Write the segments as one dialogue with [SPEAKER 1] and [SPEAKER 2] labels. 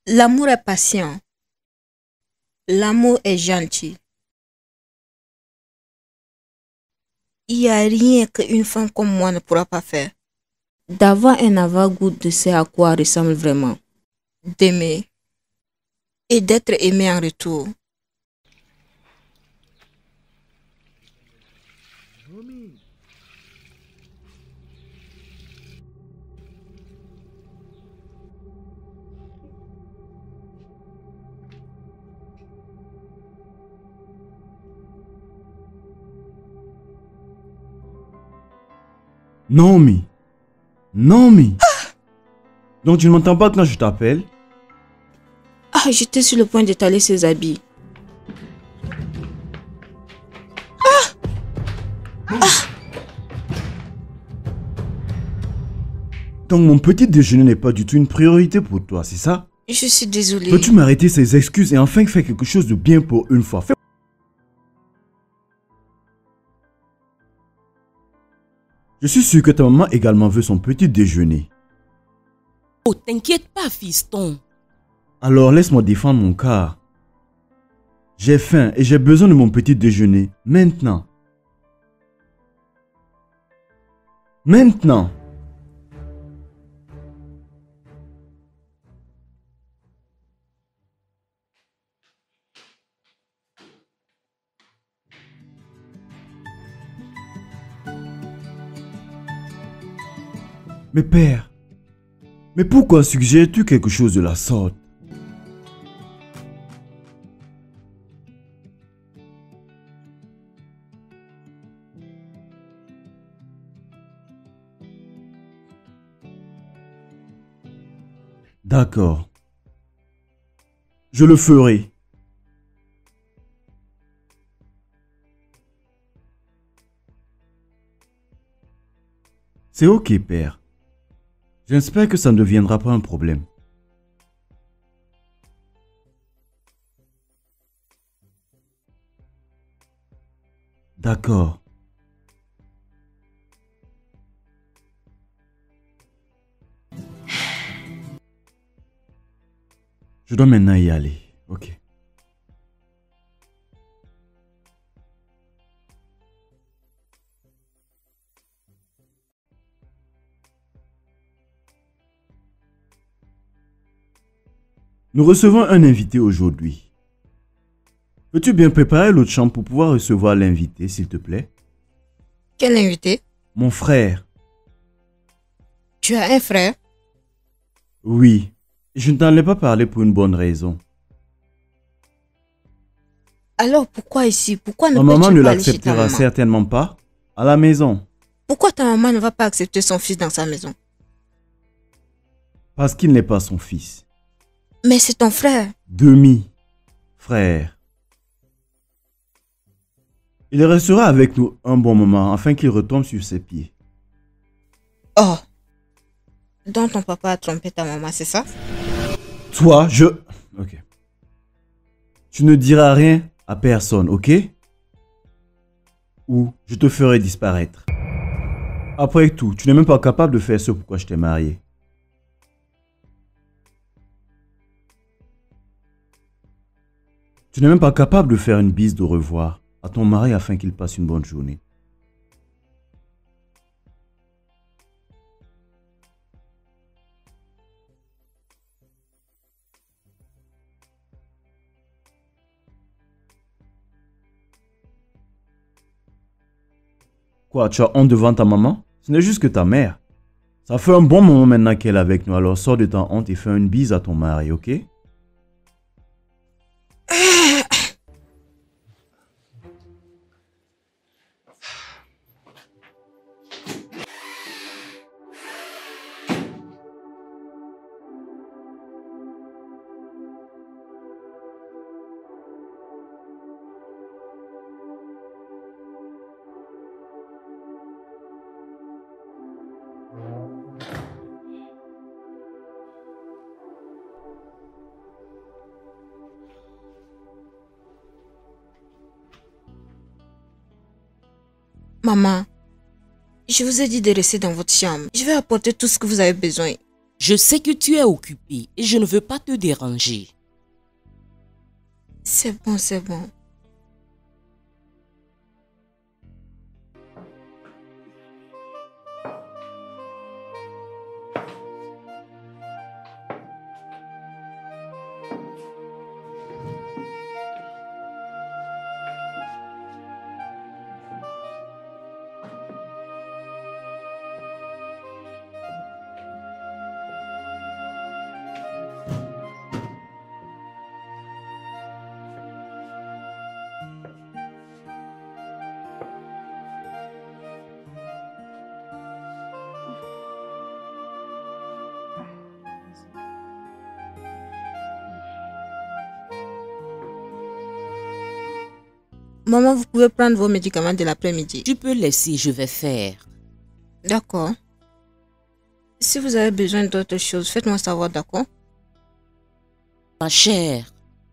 [SPEAKER 1] L'amour est patient. L'amour est gentil. Il n'y a rien qu'une femme comme moi ne pourra pas faire. D'avoir un avant-goût de ce à quoi ressemble vraiment. D'aimer. Et d'être aimé en retour.
[SPEAKER 2] Naomi. Naomi. Donc tu ne m'entends pas quand je t'appelle?
[SPEAKER 1] Ah, j'étais sur le point d'étaler ses habits.
[SPEAKER 2] Donc mon petit déjeuner n'est pas du tout une priorité pour toi, c'est ça?
[SPEAKER 1] Je suis désolée.
[SPEAKER 2] Peux-tu m'arrêter ces excuses et enfin faire quelque chose de bien pour une fois? Je suis sûr que ta maman également veut son petit déjeuner.
[SPEAKER 3] Oh, t'inquiète pas, fiston.
[SPEAKER 2] Alors laisse-moi défendre mon cas. J'ai faim et j'ai besoin de mon petit déjeuner. Maintenant. Maintenant. Mais père, mais pourquoi suggères-tu quelque chose de la sorte? D'accord. Je le ferai. C'est ok, père. J'espère que ça ne deviendra pas un problème. D'accord. Je dois maintenant y aller. Ok. Nous recevons un invité aujourd'hui. Peux-tu bien préparer l'autre chambre pour pouvoir recevoir l'invité, s'il te plaît?
[SPEAKER 1] Quel invité?
[SPEAKER 2] Mon frère.
[SPEAKER 1] Tu as un frère?
[SPEAKER 2] Oui. Je ne t'en ai pas parlé pour une bonne raison.
[SPEAKER 1] Alors pourquoi ici? Pourquoi ne
[SPEAKER 2] Ma maman
[SPEAKER 1] peux-tu
[SPEAKER 2] ne
[SPEAKER 1] pas aller chez ta
[SPEAKER 2] l'acceptera
[SPEAKER 1] maman?
[SPEAKER 2] certainement pas à la maison.
[SPEAKER 1] Pourquoi ta maman ne va pas accepter son fils dans sa maison?
[SPEAKER 2] Parce qu'il n'est pas son fils.
[SPEAKER 1] Mais c'est ton frère.
[SPEAKER 2] Demi-frère. Il restera avec nous un bon moment afin qu'il retombe sur ses pieds.
[SPEAKER 1] Oh. Donc ton papa a trompé ta maman, c'est ça?
[SPEAKER 2] Toi, Ok. Tu ne diras rien à personne, ok? Ou je te ferai disparaître. Après tout, tu n'es même pas capable de faire ce pourquoi je t'ai marié. Tu n'es même pas capable de faire une bise de revoir à ton mari afin qu'il passe une bonne journée. Quoi, tu as honte devant ta maman? Ce n'est juste que ta mère. Ça fait un bon moment maintenant qu'elle est avec nous, alors sors de ta honte et fais une bise à ton mari, ok?
[SPEAKER 1] Maman, je vous ai dit de rester dans votre chambre. Je vais apporter tout ce que vous avez besoin.
[SPEAKER 3] Je sais que tu es occupé et je ne veux pas te déranger.
[SPEAKER 1] C'est bon, c'est bon. Maman, vous pouvez prendre vos médicaments de l'après-midi.
[SPEAKER 3] Tu peux laisser, je vais faire.
[SPEAKER 1] D'accord. Si vous avez besoin d'autre chose, faites-moi savoir, d'accord?
[SPEAKER 3] Ma chère,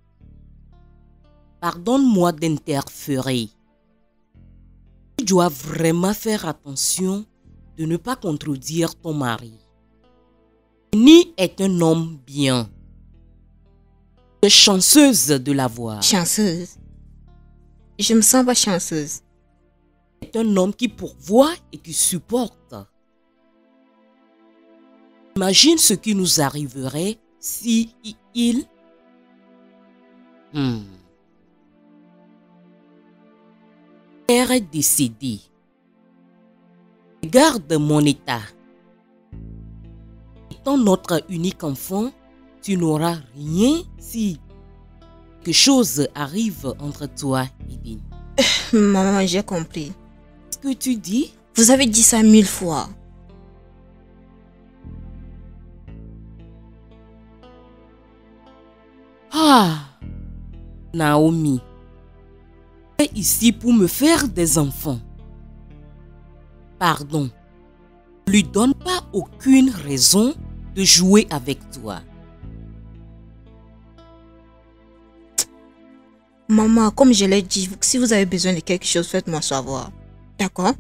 [SPEAKER 3] pardonne-moi d'interférer. Tu dois vraiment faire attention de ne pas contredire ton mari. Ni est un homme bien. Tu es chanceuse de l'avoir.
[SPEAKER 1] Chanceuse? Je me sens pas chanceuse.
[SPEAKER 3] C'est un homme qui pourvoit et qui supporte. Imagine ce qui nous arriverait si il... Père est décédé. Regarde mon état. Étant notre unique enfant, tu n'auras rien si quelque chose arrive entre toi et Dean.
[SPEAKER 1] Maman, j'ai compris.
[SPEAKER 3] Ce que tu dis?
[SPEAKER 1] Vous avez dit ça 1000 fois.
[SPEAKER 3] Naomi, tu es ici pour me faire des enfants. Pardon, ne lui donne pas aucune raison de jouer avec toi.
[SPEAKER 1] Maman, comme je l'ai dit, si vous avez besoin de quelque chose, faites-moi savoir. D'accord?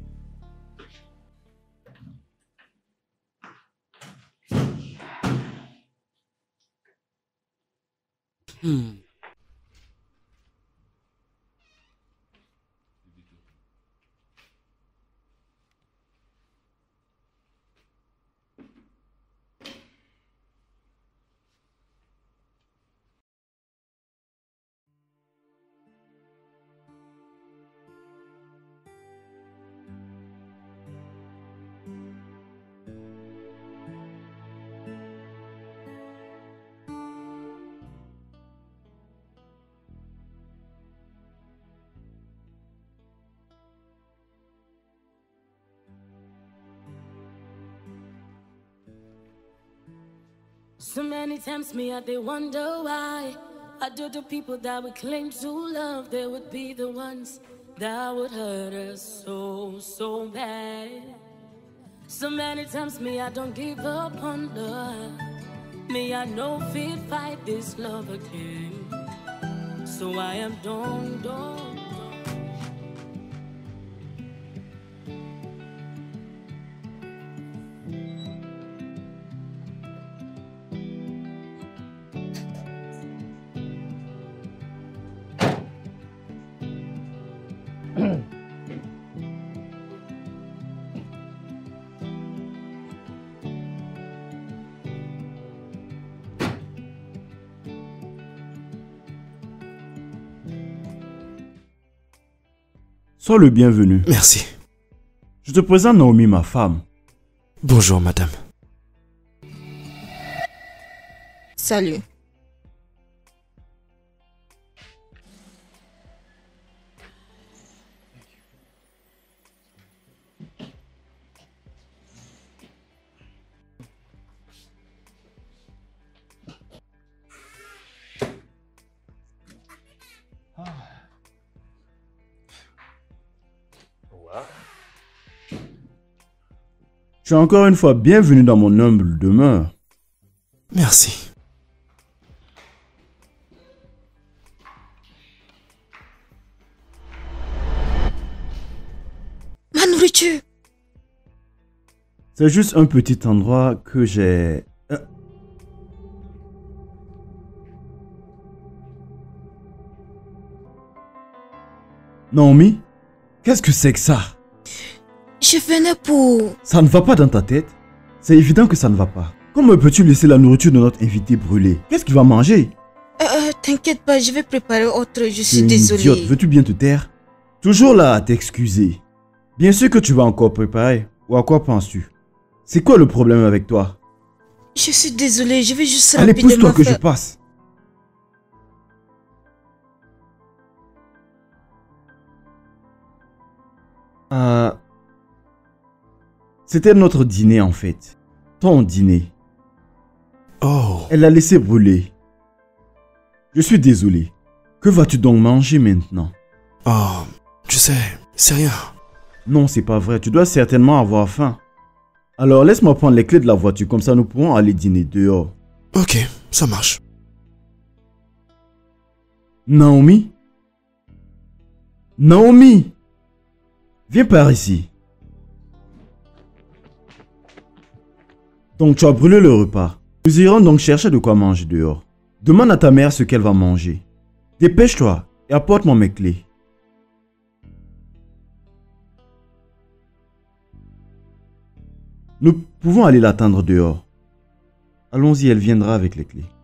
[SPEAKER 4] So many times me I they wonder why I do the people that we claim to love, they would be the ones that would hurt us so bad. So many times me I don't give up on love. Me I know fit fight this love again. So I am done.
[SPEAKER 2] Sois le bienvenu.
[SPEAKER 5] Merci.
[SPEAKER 2] Je te présente Naomi, ma femme.
[SPEAKER 5] Bonjour, madame.
[SPEAKER 1] Salut.
[SPEAKER 2] Tu es encore une fois bienvenue dans mon humble demeure.
[SPEAKER 5] Merci.
[SPEAKER 1] Ma nourriture.
[SPEAKER 2] C'est juste un petit endroit que j'ai... Naomi, qu'est-ce que c'est que ça?
[SPEAKER 1] Je venais pour...
[SPEAKER 2] Ça ne va pas dans ta tête? C'est évident que ça ne va pas. Comment peux-tu laisser la nourriture de notre invité brûler? Qu'est-ce qu'il va manger?
[SPEAKER 1] T'inquiète pas, je vais préparer autre, je
[SPEAKER 2] Tu es
[SPEAKER 1] suis
[SPEAKER 2] une
[SPEAKER 1] désolée.
[SPEAKER 2] idiote, veux-tu bien te taire? Toujours là à t'excuser. Bien sûr que tu vas encore préparer. Ou à quoi penses-tu? C'est quoi le problème avec toi?
[SPEAKER 1] Je suis désolée, je vais juste
[SPEAKER 2] Allez,
[SPEAKER 1] rapidement
[SPEAKER 2] pousse-toi que
[SPEAKER 1] faire...
[SPEAKER 2] je passe. C'était notre dîner en fait. Ton dîner.
[SPEAKER 5] Oh,
[SPEAKER 2] Elle l'a laissé brûler. Je suis désolé. Que vas-tu donc manger maintenant?
[SPEAKER 5] oh, tu sais, c'est rien.
[SPEAKER 2] Non, c'est pas vrai. Tu dois certainement avoir faim. Alors laisse-moi prendre les clés de la voiture, comme ça nous pourrons aller dîner dehors.
[SPEAKER 5] Ok, ça marche.
[SPEAKER 2] Naomi? Naomi! Viens par ici. Donc tu as brûlé le repas. Nous irons donc chercher de quoi manger dehors. Demande à ta mère ce qu'elle va manger. Dépêche-toi et apporte-moi mes clés. Nous pouvons aller l'attendre dehors. Allons-y, elle viendra avec les clés.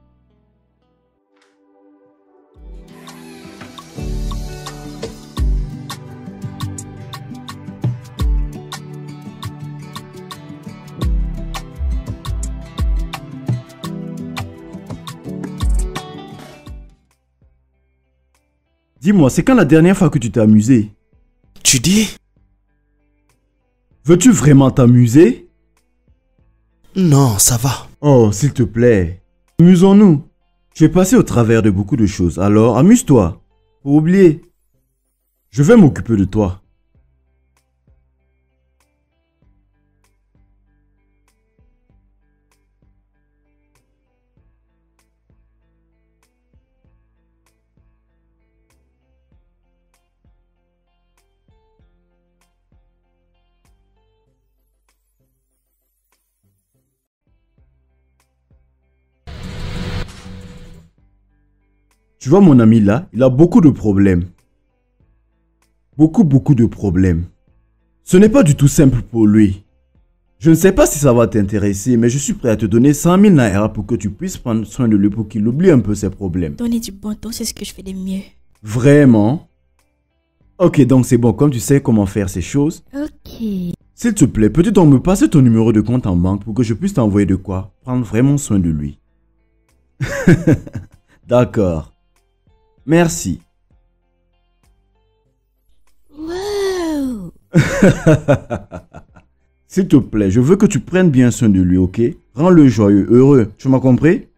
[SPEAKER 2] Dis-moi, c'est quand la dernière fois que tu t'es amusé?
[SPEAKER 5] Tu dis?
[SPEAKER 2] Veux-tu vraiment t'amuser?
[SPEAKER 5] Non, ça va.
[SPEAKER 2] Oh, s'il te plaît. Amusons-nous. Tu es passé au travers de beaucoup de choses, alors amuse-toi. Faut oublier. Je vais m'occuper de toi. Tu vois mon ami là, il a beaucoup de problèmes. Beaucoup de problèmes. Ce n'est pas du tout simple pour lui. Je ne sais pas si ça va t'intéresser, mais je suis prêt à te donner 100 000 naira pour que tu puisses prendre soin de lui pour qu'il oublie un peu ses problèmes.
[SPEAKER 6] Donner du bon temps, c'est ce que je fais de mieux.
[SPEAKER 2] Vraiment? Ok, donc c'est bon, comme tu sais comment faire ces choses.
[SPEAKER 6] Ok.
[SPEAKER 2] S'il te plaît, peux-tu donc me passer ton numéro de compte en banque pour que je puisse t'envoyer de quoi prendre vraiment soin de lui? D'accord. Merci.
[SPEAKER 6] Wow.
[SPEAKER 2] S'il te plaît, je veux que tu prennes bien soin de lui, ok? Rends-le joyeux, heureux. Tu m'as compris?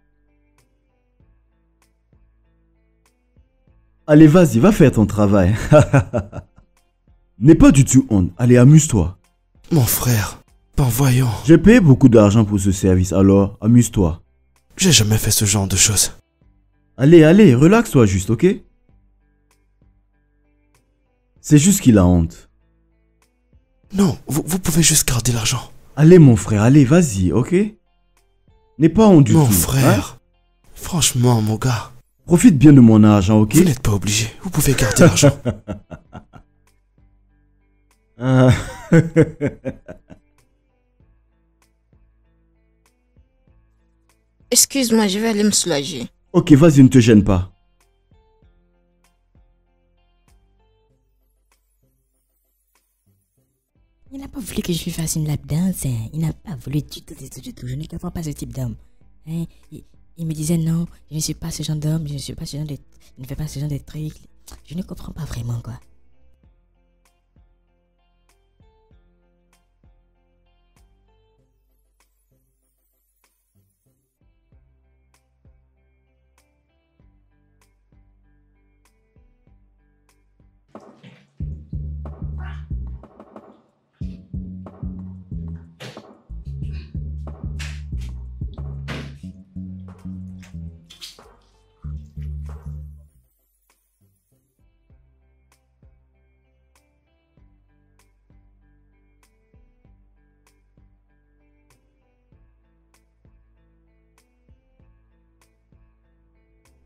[SPEAKER 2] Allez, vas-y, va faire ton travail. N'aie pas du tout honte. Allez, amuse-toi.
[SPEAKER 5] Mon frère, ben voyons.
[SPEAKER 2] J'ai payé beaucoup d'argent pour ce service, alors amuse-toi.
[SPEAKER 5] J'ai jamais fait ce genre de choses.
[SPEAKER 2] Allez, relaxe-toi juste, ok? C'est juste qu'il a honte.
[SPEAKER 5] Non, vous pouvez juste garder l'argent.
[SPEAKER 2] Allez, mon frère, allez, vas-y, ok? N'aie pas honte du tout.
[SPEAKER 5] Mon frère, franchement, mon gars.
[SPEAKER 2] Profite bien de mon argent, ok?
[SPEAKER 5] Vous n'êtes pas obligé. Vous pouvez garder l'argent.
[SPEAKER 2] Ah.
[SPEAKER 1] Excuse-moi, je vais aller me soulager.
[SPEAKER 2] Ok, vas-y, ne te gêne pas.
[SPEAKER 6] Il n'a pas voulu que je lui fasse une lap dance. Hein. Il n'a pas voulu du tout. Je ne comprends pas ce type d'homme. Hein. Il me disait non, je ne suis pas ce genre d'homme, je ne suis pas ce genre de... Je ne fais pas ce genre de trucs. Je ne comprends pas vraiment quoi.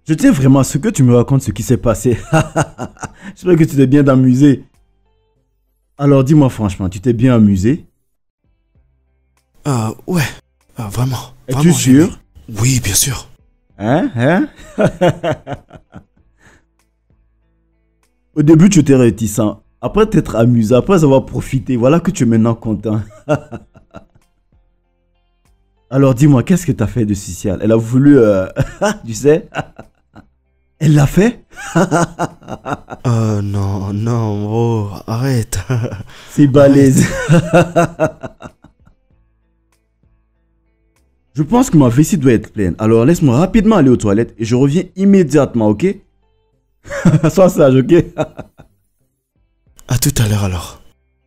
[SPEAKER 2] Je tiens vraiment à ce que tu me racontes ce qui s'est passé. J'espère que tu t'es bien amusé. Alors dis-moi franchement, tu t'es bien amusé?
[SPEAKER 5] Ouais. Vraiment.
[SPEAKER 2] Es-tu sûr?
[SPEAKER 5] Oui, bien sûr.
[SPEAKER 2] Hein? Au début, tu étais réticent. Après t'être amusé, après avoir profité, voilà que tu es maintenant content. Alors dis-moi, qu'est-ce que tu as fait de spécial? Elle a voulu... tu sais? Elle l'a fait?
[SPEAKER 5] Non, bro, arrête.
[SPEAKER 2] C'est balèze. Je pense que ma vessie doit être pleine. Alors laisse-moi rapidement aller aux toilettes et je reviens immédiatement, ok? Sois sage, ok?
[SPEAKER 5] À tout à l'heure alors.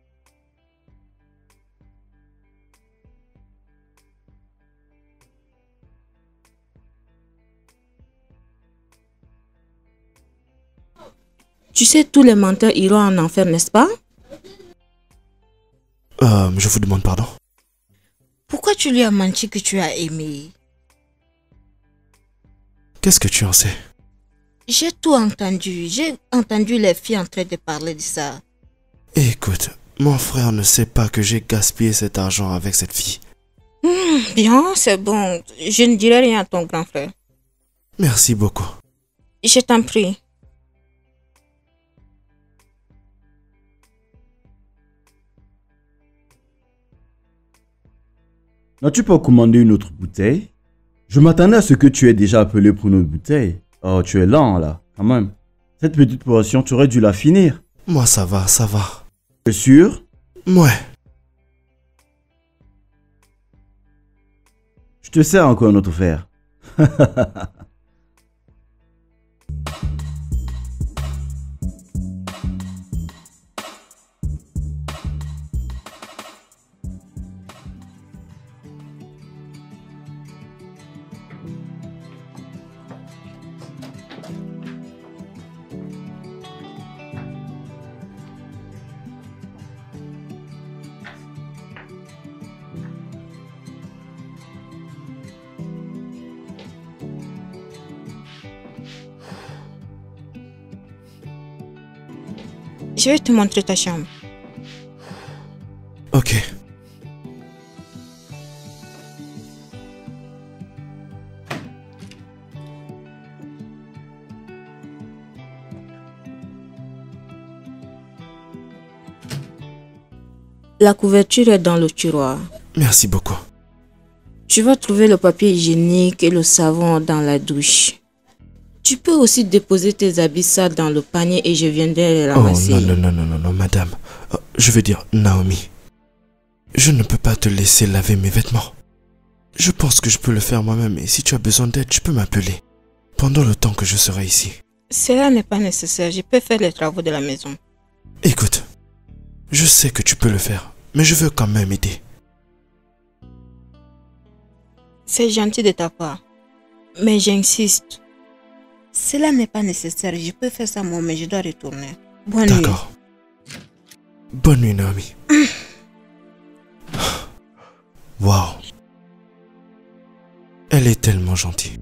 [SPEAKER 1] Tu sais, tous les menteurs iront en enfer, n'est-ce pas?
[SPEAKER 5] Je vous demande pardon.
[SPEAKER 1] Pourquoi tu lui as menti que tu as aimé?
[SPEAKER 5] Qu'est-ce que tu en sais?
[SPEAKER 1] J'ai tout entendu. J'ai entendu les filles en train de parler de ça.
[SPEAKER 5] Écoute, mon frère ne sait pas que j'ai gaspillé cet argent avec cette fille.
[SPEAKER 1] Bien, c'est bon. Je ne dirai rien à ton grand frère.
[SPEAKER 5] Merci beaucoup.
[SPEAKER 1] Je t'en prie.
[SPEAKER 2] N'as-tu pas commandé une autre bouteille? Je m'attendais à ce que tu aies déjà appelé pour une autre bouteille. Oh, tu es lent là, quand même. Cette petite portion, tu aurais dû la finir.
[SPEAKER 5] Moi ça va.
[SPEAKER 2] Tu es sûr?
[SPEAKER 5] Ouais.
[SPEAKER 2] Je te sers encore un autre verre.
[SPEAKER 1] Je vais te montrer ta chambre.
[SPEAKER 5] Ok.
[SPEAKER 1] La couverture est dans le tiroir.
[SPEAKER 5] Merci beaucoup.
[SPEAKER 1] Tu vas trouver le papier hygiénique et le savon dans la douche. Tu peux aussi déposer tes habits sales dans le panier et je viendrai les ramasser.
[SPEAKER 5] Oh non, madame. Je veux dire, Naomi. Je ne peux pas te laisser laver mes vêtements. Je pense que je peux le faire moi-même et si tu as besoin d'aide, tu peux m'appeler. Pendant le temps que je serai ici.
[SPEAKER 1] Cela n'est pas nécessaire, je peux faire les travaux de la maison.
[SPEAKER 5] Écoute, je sais que tu peux le faire, mais je veux quand même aider.
[SPEAKER 1] C'est gentil de ta part, mais j'insiste. Cela n'est pas nécessaire, je peux faire ça moi, mais je dois retourner. Bonne nuit.
[SPEAKER 5] D'accord. Bonne nuit, Naomi. Waouh. Elle est tellement gentille.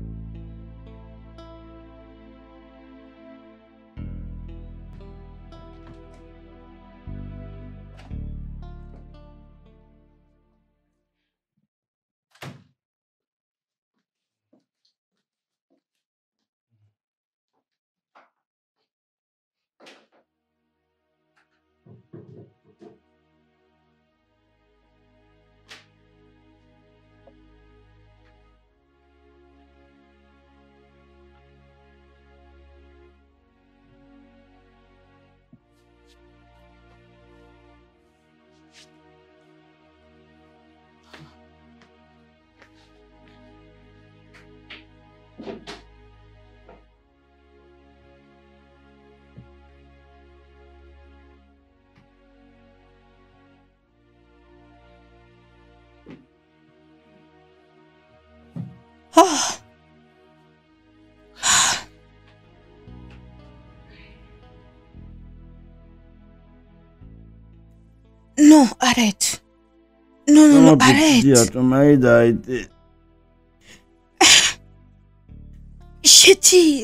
[SPEAKER 1] Non, arrête. Non, arrête.
[SPEAKER 2] Ton mari a été...
[SPEAKER 1] Je J'ai dit...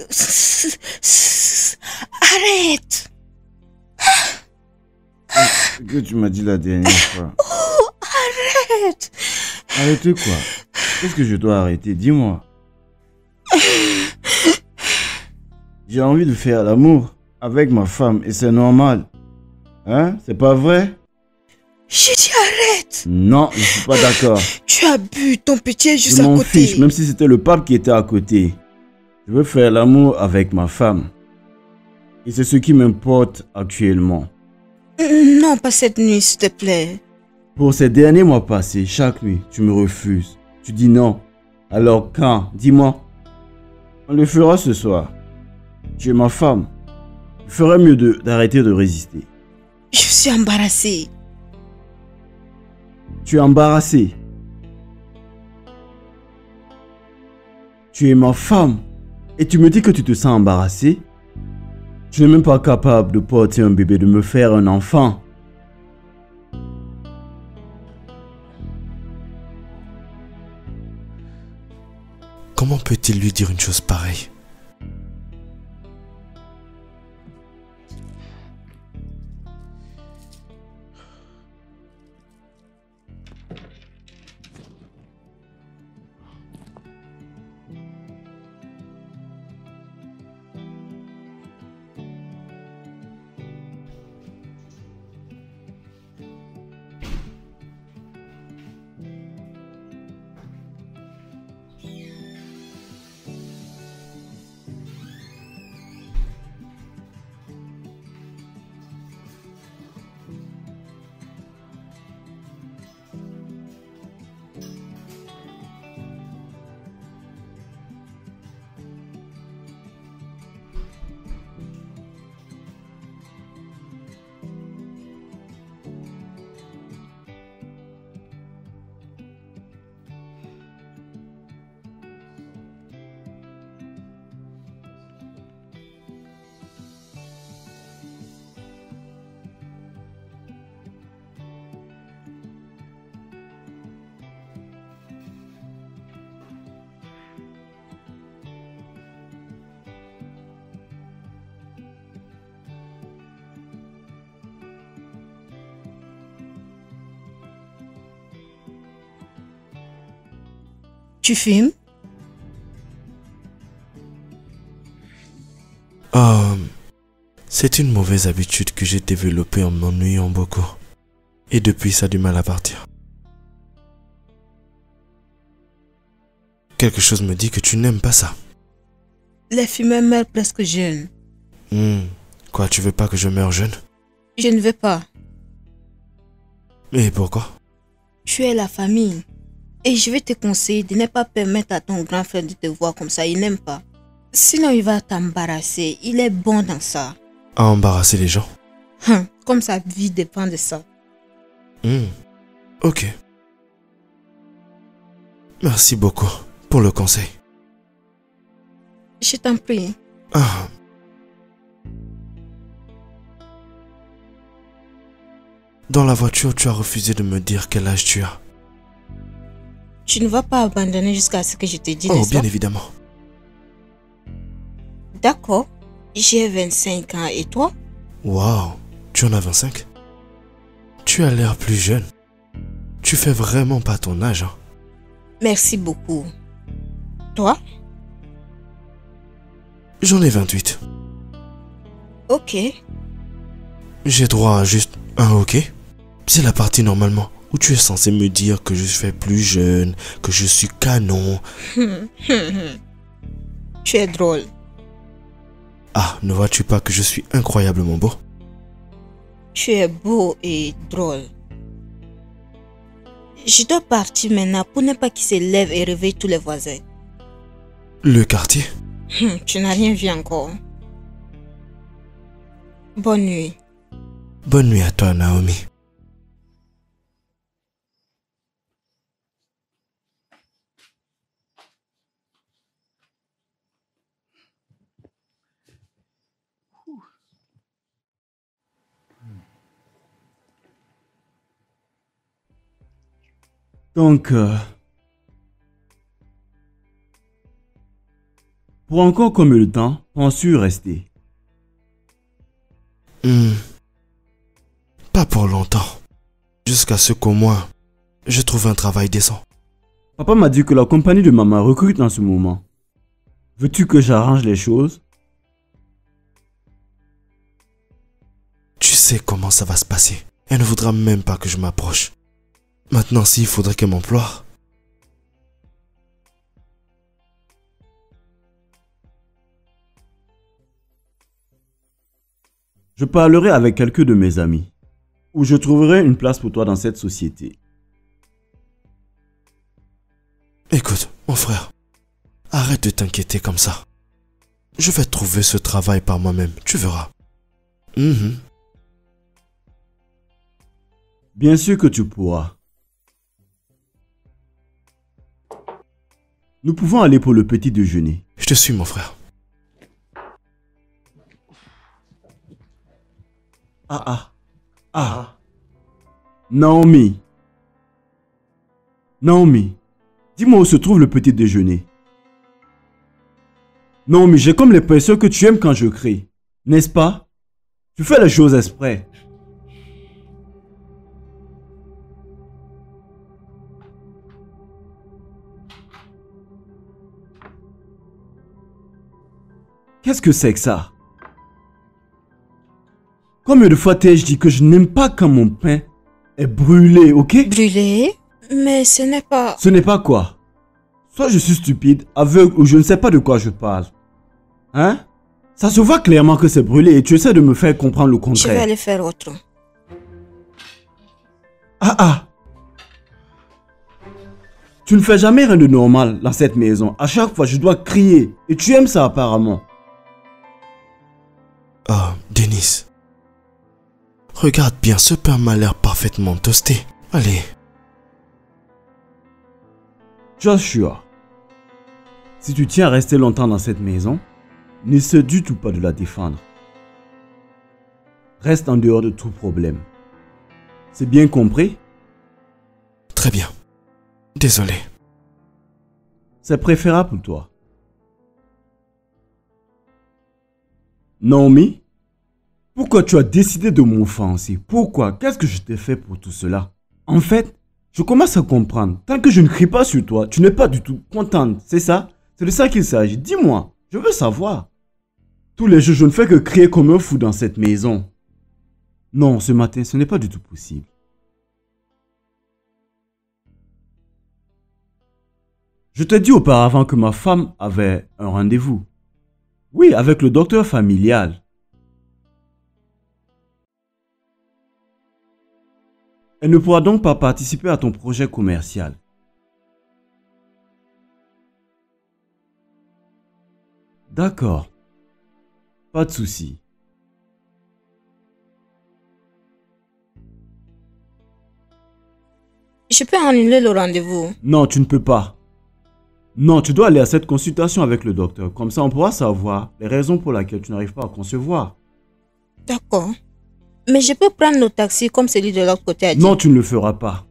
[SPEAKER 1] Arrête.
[SPEAKER 2] Ce que tu m'as dit la dernière fois.
[SPEAKER 1] Oh, arrête.
[SPEAKER 2] Arrêter quoi? Qu'est-ce que je dois arrêter? Dis-moi. J'ai envie de faire l'amour avec ma femme et c'est normal. Hein? C'est pas vrai?
[SPEAKER 1] J'ai dit arrête.
[SPEAKER 2] Non, je suis pas d'accord.
[SPEAKER 1] Tu as bu, ton petit est juste
[SPEAKER 2] Je
[SPEAKER 1] à
[SPEAKER 2] m'en
[SPEAKER 1] côté.
[SPEAKER 2] fiche, même si c'était le pape qui était à côté. Je veux faire l'amour avec ma femme. Et c'est ce qui m'importe actuellement.
[SPEAKER 1] Non, pas cette nuit, s'il te plaît.
[SPEAKER 2] Pour ces derniers mois passés, chaque nuit, tu me refuses. Tu dis non. Alors quand? Dis-moi. On le fera ce soir. Tu es ma femme. Il ferait mieux d'arrêter de résister.
[SPEAKER 1] Je suis embarrassée.
[SPEAKER 2] Tu es embarrassé. Tu es ma femme. Et tu me dis que tu te sens embarrassé? Tu n'es même pas capable de porter un bébé, de me faire un enfant.
[SPEAKER 5] Comment peut-il lui dire une chose pareille?
[SPEAKER 1] Tu fumes?
[SPEAKER 5] C'est une mauvaise habitude que j'ai développée en m'ennuyant beaucoup. Et depuis, ça a du mal à partir. Quelque chose me dit que tu n'aimes pas ça.
[SPEAKER 1] Les fumeurs meurent presque jeunes.
[SPEAKER 5] Quoi, tu veux pas que je meure jeune?
[SPEAKER 1] Je ne veux pas.
[SPEAKER 5] Et pourquoi?
[SPEAKER 1] Tu es la famille. Et je vais te conseiller de ne pas permettre à ton grand frère de te voir comme ça. Il n'aime pas. Sinon, il va t'embarrasser. Il est bon dans ça.
[SPEAKER 5] À embarrasser les gens?
[SPEAKER 1] Comme sa vie dépend de ça.
[SPEAKER 5] Ok. Merci beaucoup pour le conseil.
[SPEAKER 1] Je t'en prie.
[SPEAKER 5] Dans la voiture, tu as refusé de me dire quel âge tu as.
[SPEAKER 1] Tu ne vas pas abandonner jusqu'à ce que je te dise.
[SPEAKER 5] Oh, bien évidemment.
[SPEAKER 1] D'accord. J'ai 25 ans et toi?
[SPEAKER 5] Waouh, tu en as 25? Tu as l'air plus jeune. Tu fais vraiment pas ton âge, hein?
[SPEAKER 1] Merci beaucoup. Toi?
[SPEAKER 5] J'en ai 28.
[SPEAKER 1] Ok.
[SPEAKER 5] J'ai droit à juste un ok? C'est la partie normalement où tu es censé me dire que je fais plus jeune, que je suis canon.
[SPEAKER 1] Tu es drôle.
[SPEAKER 5] Ah, ne vois-tu pas que je suis incroyablement beau?
[SPEAKER 1] Tu es beau et drôle. Je dois partir maintenant pour ne pas qu'il se lève et réveille tous les voisins.
[SPEAKER 5] Le quartier?
[SPEAKER 1] Tu n'as rien vu encore. Bonne nuit.
[SPEAKER 5] Bonne nuit à toi, Naomi.
[SPEAKER 2] Donc, Pour encore combien de temps penses-tu rester?
[SPEAKER 5] Pas pour longtemps. Jusqu'à ce qu'au moins, je trouve un travail décent.
[SPEAKER 2] Papa m'a dit que la compagnie de maman recrute en ce moment. Veux-tu que j'arrange les choses?
[SPEAKER 5] Tu sais comment ça va se passer. Elle ne voudra même pas que je m'approche. Maintenant, s'il faudrait qu'elle m'emploie...
[SPEAKER 2] Je parlerai avec quelques de mes amis. Ou je trouverai une place pour toi dans cette société.
[SPEAKER 5] Écoute, mon frère, arrête de t'inquiéter comme ça. Je vais trouver ce travail par moi-même, tu verras.
[SPEAKER 2] Bien sûr que tu pourras. Nous pouvons aller pour le petit déjeuner.
[SPEAKER 5] Je te suis, mon frère.
[SPEAKER 2] Naomi. Naomi, dis-moi où se trouve le petit déjeuner. Naomi, j'ai comme l'impression que tu aimes quand je crie. N'est-ce pas? Tu fais les choses exprès. Qu'est-ce que c'est que ça? Combien de fois t'ai-je dit que je n'aime pas quand mon pain est brûlé, ok?
[SPEAKER 1] Brûlé? Mais ce n'est pas...
[SPEAKER 2] Ce n'est pas quoi? Soit je suis stupide, aveugle ou je ne sais pas de quoi je parle. Hein? Ça se voit clairement que c'est brûlé et tu essaies de me faire comprendre le
[SPEAKER 1] Je vais
[SPEAKER 2] contraire.
[SPEAKER 1] aller faire autre.
[SPEAKER 2] Tu ne fais jamais rien de normal dans cette maison. À chaque fois, je dois crier. Et tu aimes ça apparemment.
[SPEAKER 5] Oh, Denis. Regarde bien, ce pain m'a l'air parfaitement toasté. Allez.
[SPEAKER 2] Joshua, si tu tiens à rester longtemps dans cette maison, n'essaie du tout pas de la défendre. Reste en dehors de tout problème. C'est bien compris?
[SPEAKER 5] Très bien. Désolé.
[SPEAKER 2] C'est préférable pour toi. Naomi, pourquoi tu as décidé de m'offenser? Pourquoi? Qu'est-ce que je t'ai fait pour tout cela? En fait, je commence à comprendre. Tant que je ne crie pas sur toi, tu n'es pas du tout contente, c'est ça? C'est de ça qu'il s'agit. Dis-moi, je veux savoir. Tous les jours, je ne fais que crier comme un fou dans cette maison. Non, ce matin, ce n'est pas du tout possible. Je t'ai dit auparavant que ma femme avait un rendez-vous. Oui, avec le docteur familial. Elle ne pourra donc pas participer à ton projet commercial. D'accord. Pas de souci.
[SPEAKER 1] Je peux annuler le rendez-vous.
[SPEAKER 2] Non, tu ne peux pas. Non, tu dois aller à cette consultation avec le docteur. Comme ça, on pourra savoir les raisons pour lesquelles tu n'arrives pas à concevoir.
[SPEAKER 1] D'accord. Mais je peux prendre le taxi comme celui de l'autre côté a dit.
[SPEAKER 2] Non, tu ne le feras pas.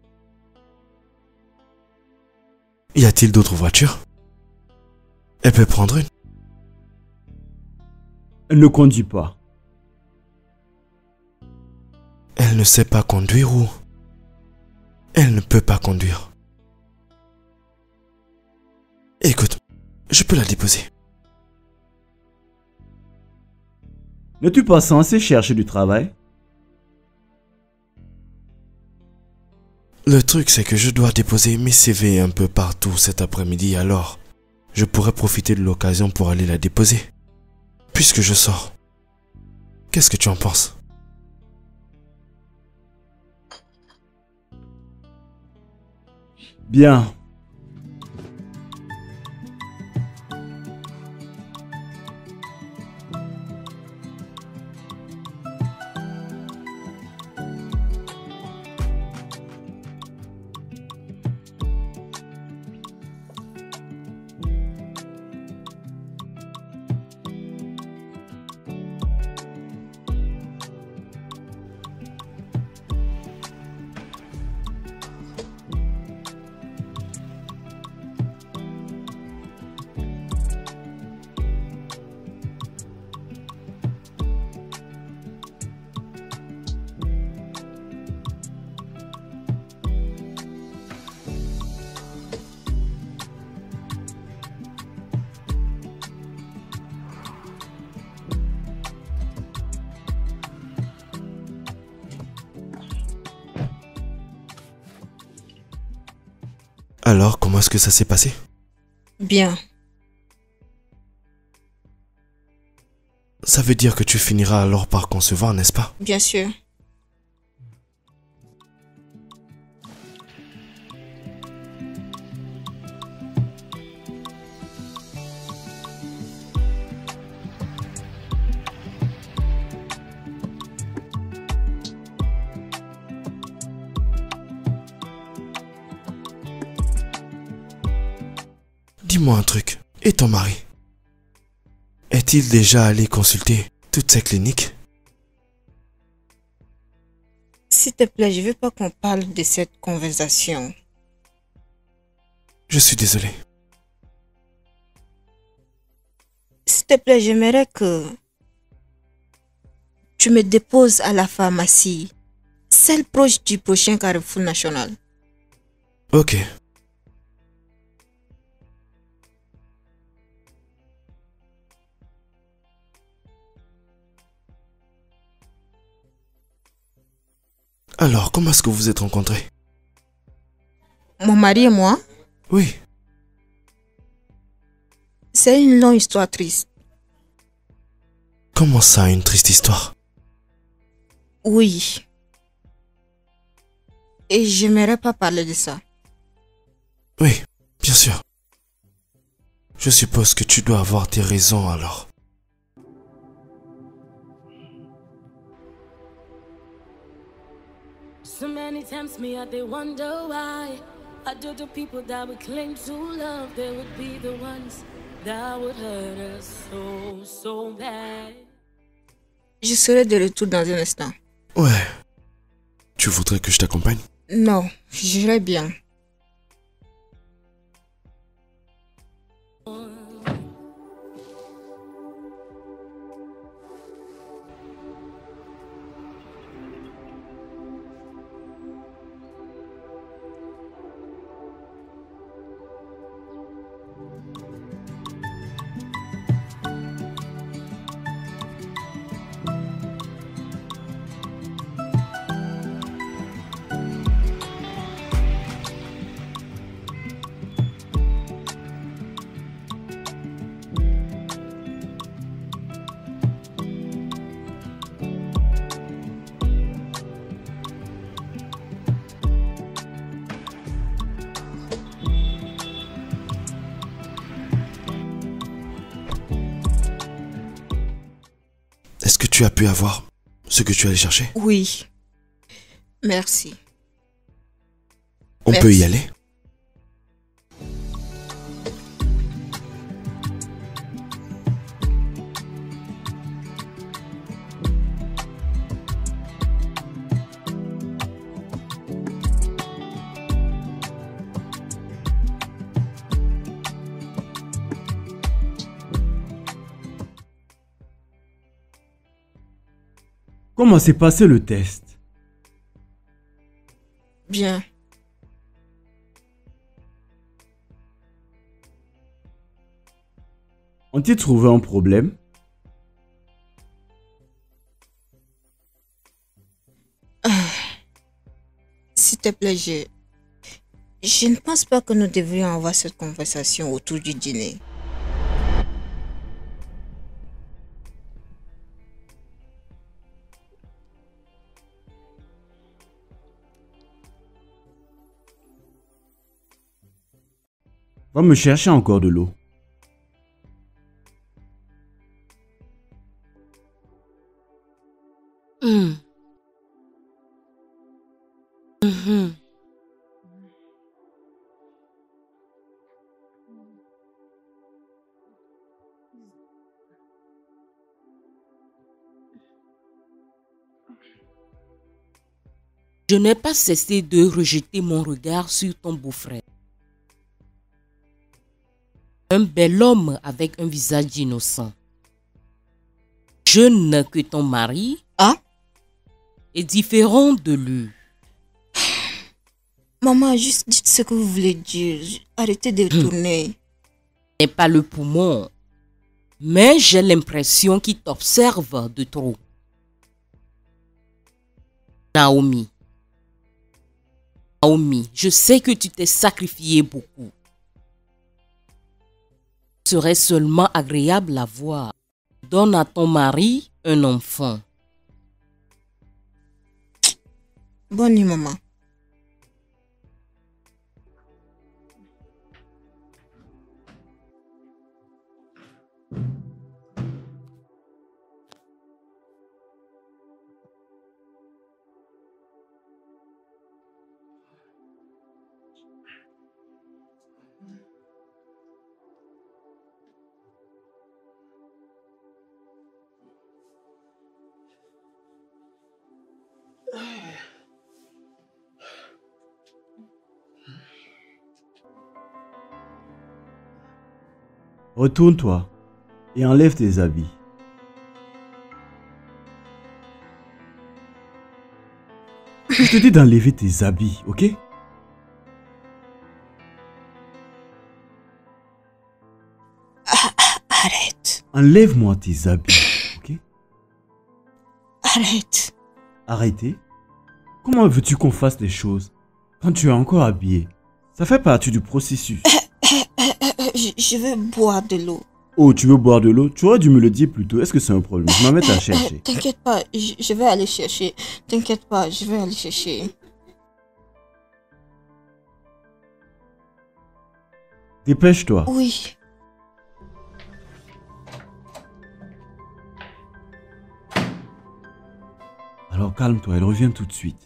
[SPEAKER 5] Y a-t-il d'autres voitures? Elle peut prendre une.
[SPEAKER 2] Elle ne conduit pas.
[SPEAKER 5] Elle ne sait pas conduire ou... Elle ne peut pas conduire. Écoute, je peux la déposer.
[SPEAKER 2] N'es-tu pas censé chercher du travail?
[SPEAKER 5] Le truc, c'est que je dois déposer mes CV un peu partout cet après-midi, alors je pourrais profiter de l'occasion pour aller la déposer. Puisque je sors. Qu'est-ce que tu en penses?
[SPEAKER 2] Bien.
[SPEAKER 5] Alors, comment est-ce que ça s'est passé?
[SPEAKER 1] Bien.
[SPEAKER 5] Ça veut dire que tu finiras alors par concevoir, n'est-ce pas?
[SPEAKER 1] Bien sûr.
[SPEAKER 5] Dis-moi un truc. Et ton mari? Est-il déjà allé consulter toutes ces cliniques?
[SPEAKER 1] S'il te plaît, je veux pas qu'on parle de cette conversation.
[SPEAKER 5] Je suis désolé.
[SPEAKER 1] S'il te plaît, j'aimerais que tu me déposes à la pharmacie, celle proche du prochain Carrefour national.
[SPEAKER 5] Ok. Alors, comment est-ce que vous vous êtes rencontrés?
[SPEAKER 1] Mon mari et moi,
[SPEAKER 5] Oui.
[SPEAKER 1] c'est une longue histoire triste.
[SPEAKER 5] Comment ça, une triste histoire?
[SPEAKER 1] Oui. Et j'aimerais pas parler de ça.
[SPEAKER 5] Oui, bien sûr. Je suppose que tu dois avoir tes raisons alors.
[SPEAKER 4] So many times me I they wonder why I do the people that we claim to love, they would be the ones that would hurt us so bad.
[SPEAKER 1] Je serai de retour dans un instant.
[SPEAKER 5] Ouais. Tu voudrais que je t'accompagne?
[SPEAKER 1] Non, j'irai bien.
[SPEAKER 5] Est-ce que tu as pu avoir ce que tu allais chercher?
[SPEAKER 1] Oui. Merci.
[SPEAKER 5] On peut y aller?
[SPEAKER 2] Comment s'est passé le test?
[SPEAKER 1] Bien.
[SPEAKER 2] Ont-ils trouvé un problème?
[SPEAKER 1] S'il te plaît, je ne pense pas que nous devrions avoir cette conversation autour du dîner.
[SPEAKER 2] Va me chercher encore de l'eau.
[SPEAKER 3] Je n'ai pas cessé de rejeter mon regard sur ton beau-frère. Un bel homme avec un visage d'innocent. Jeune que ton mari est différent de lui.
[SPEAKER 1] Maman, juste dites ce que vous voulez dire. Arrêtez de tourner.
[SPEAKER 3] Ce n'est pas le poumon, mais j'ai l'impression qu'il t'observe de trop. Naomi, Naomi, je sais que tu t'es sacrifié beaucoup. Ce serait seulement agréable à voir. Donne à ton mari un enfant.
[SPEAKER 1] Bonne nuit, maman.
[SPEAKER 2] Retourne-toi et enlève tes habits. Je te dis d'enlever tes habits, ok?
[SPEAKER 1] Arrête.
[SPEAKER 2] Enlève-moi tes habits, ok?
[SPEAKER 1] Arrête.
[SPEAKER 2] Arrêter? Comment veux-tu qu'on fasse les choses quand tu es encore habillé? Ça fait partie du processus.
[SPEAKER 1] Je veux boire de l'eau.
[SPEAKER 2] Oh, tu veux boire de l'eau? Tu aurais dû me le dire plus tôt. Est-ce que c'est un problème? Je m'en vais à chercher.
[SPEAKER 1] T'inquiète pas, je vais aller chercher. T'inquiète pas, je vais aller chercher.
[SPEAKER 2] Dépêche-toi.
[SPEAKER 1] Oui.
[SPEAKER 2] Alors calme-toi, elle revient tout de suite.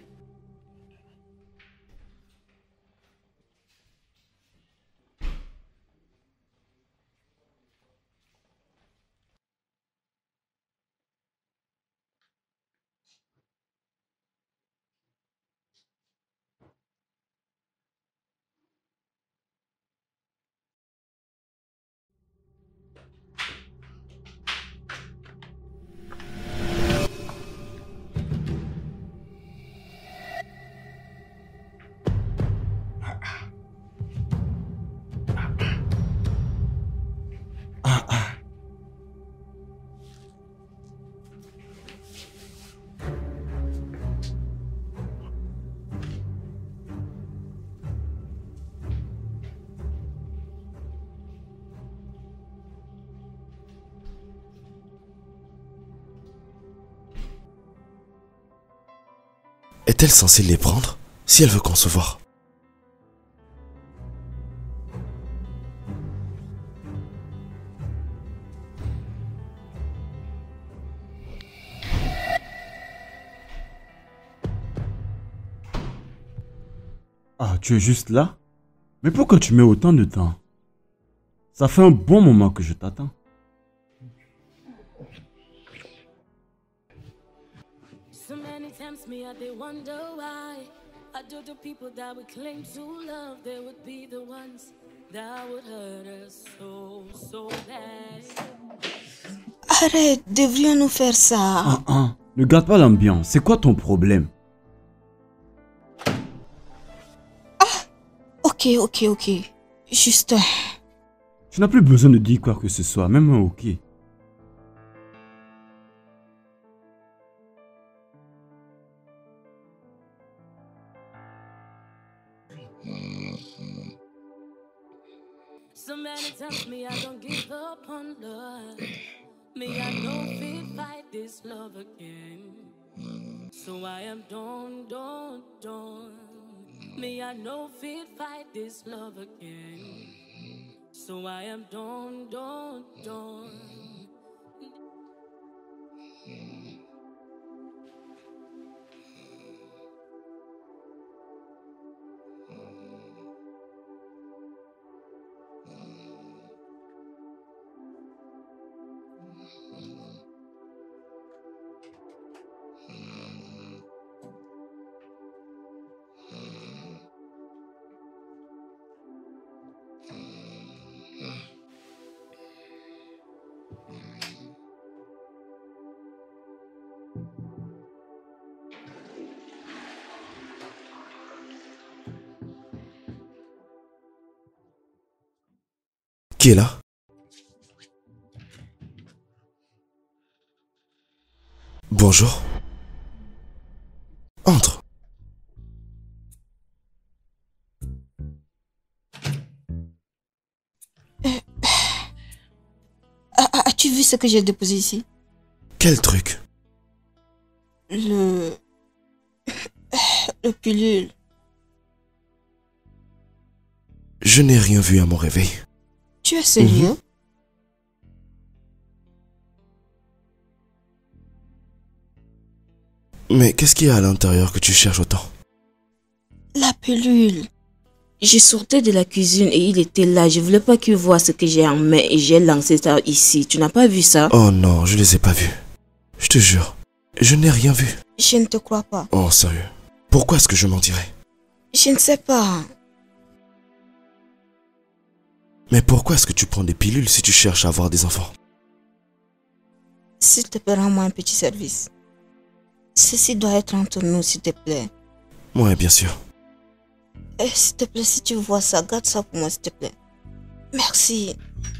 [SPEAKER 5] Est-elle censée les prendre si elle veut concevoir?
[SPEAKER 2] Ah, tu es juste là? Mais pourquoi tu mets autant de temps? Ça fait un bon moment que je t'attends.
[SPEAKER 4] So many times me I they wonder why I do the people that we claim to love, they would be the ones that would hurt us so bad.
[SPEAKER 1] Arrête, devrions-nous faire ça?
[SPEAKER 2] Ne garde pas l'ambiance. C'est quoi ton problème?
[SPEAKER 1] Ok. Juste...
[SPEAKER 2] Tu n'as plus besoin de dire quoi que ce soit, même un ok.
[SPEAKER 4] So many times me I don't give up on love. Me I know we fight this love again. So I am done. Me I know we fight this love again. So I am done.
[SPEAKER 5] Qui est là? Bonjour. Entre.
[SPEAKER 1] As-tu vu ce que j'ai déposé ici?
[SPEAKER 5] Quel truc?
[SPEAKER 1] Le pilule.
[SPEAKER 5] Je n'ai rien vu à mon réveil.
[SPEAKER 1] Tu es sérieux?
[SPEAKER 5] Mais qu'est-ce qu'il y a à l'intérieur que tu cherches autant?
[SPEAKER 1] La pilule. Je sortais de la cuisine et il était là. Je voulais pas qu'il voie ce que j'ai en main et j'ai lancé ça ici. Tu n'as pas vu ça?
[SPEAKER 5] Oh non, je les ai pas vus. Je te jure, je n'ai rien vu.
[SPEAKER 1] Je ne te crois pas.
[SPEAKER 5] Oh sérieux, pourquoi est-ce que je mentirais?
[SPEAKER 1] Je ne sais pas.
[SPEAKER 5] Mais pourquoi est-ce que tu prends des pilules si tu cherches à avoir des enfants?
[SPEAKER 1] S'il te plaît, rends-moi un petit service. Ceci doit être entre nous, s'il te plaît.
[SPEAKER 5] Ouais, bien sûr.
[SPEAKER 1] S'il te plaît, si tu vois ça, garde ça pour moi, s'il te plaît. Merci.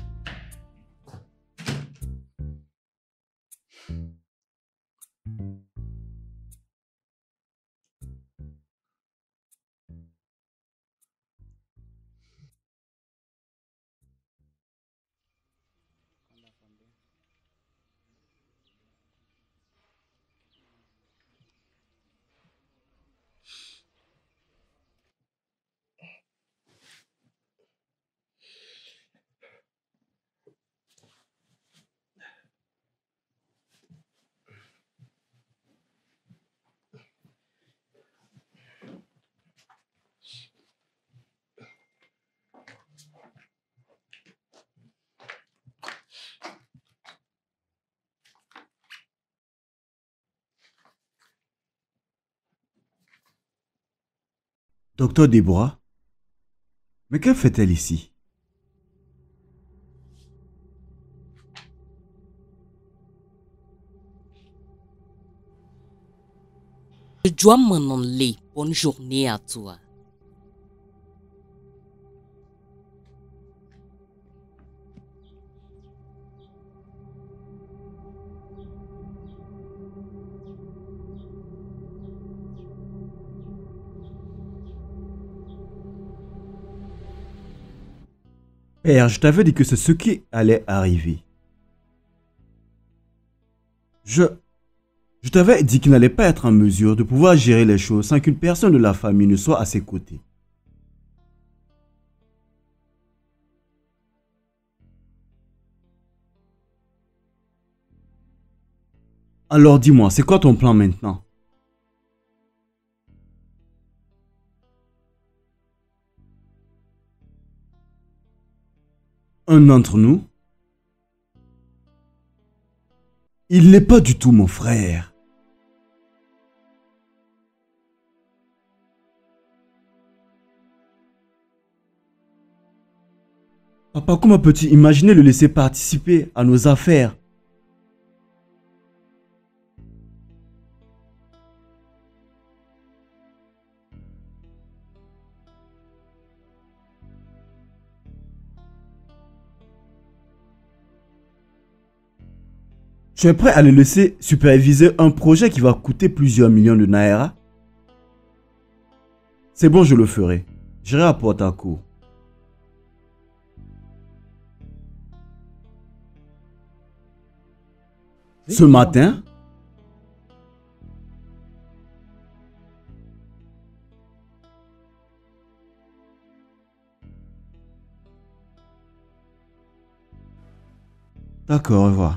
[SPEAKER 2] Docteur Deborah, mais que fait-elle ici?
[SPEAKER 3] Je dois m'en aller. Bonne journée à toi.
[SPEAKER 2] Père, je t'avais dit que c'est ce qui allait arriver. Je t'avais dit qu'il n'allait pas être en mesure de pouvoir gérer les choses sans qu'une personne de la famille ne soit à ses côtés. Alors dis-moi, c'est quoi ton plan maintenant? Un d'entre nous? Il n'est pas du tout mon frère. Papa, comment peux-tu imaginer le laisser participer à nos affaires? Tu es prêt à le laisser superviser un projet qui va coûter plusieurs millions de naira? C'est bon, je le ferai. J'irai à Port-Harcourt. Ce matin? D'accord, au revoir.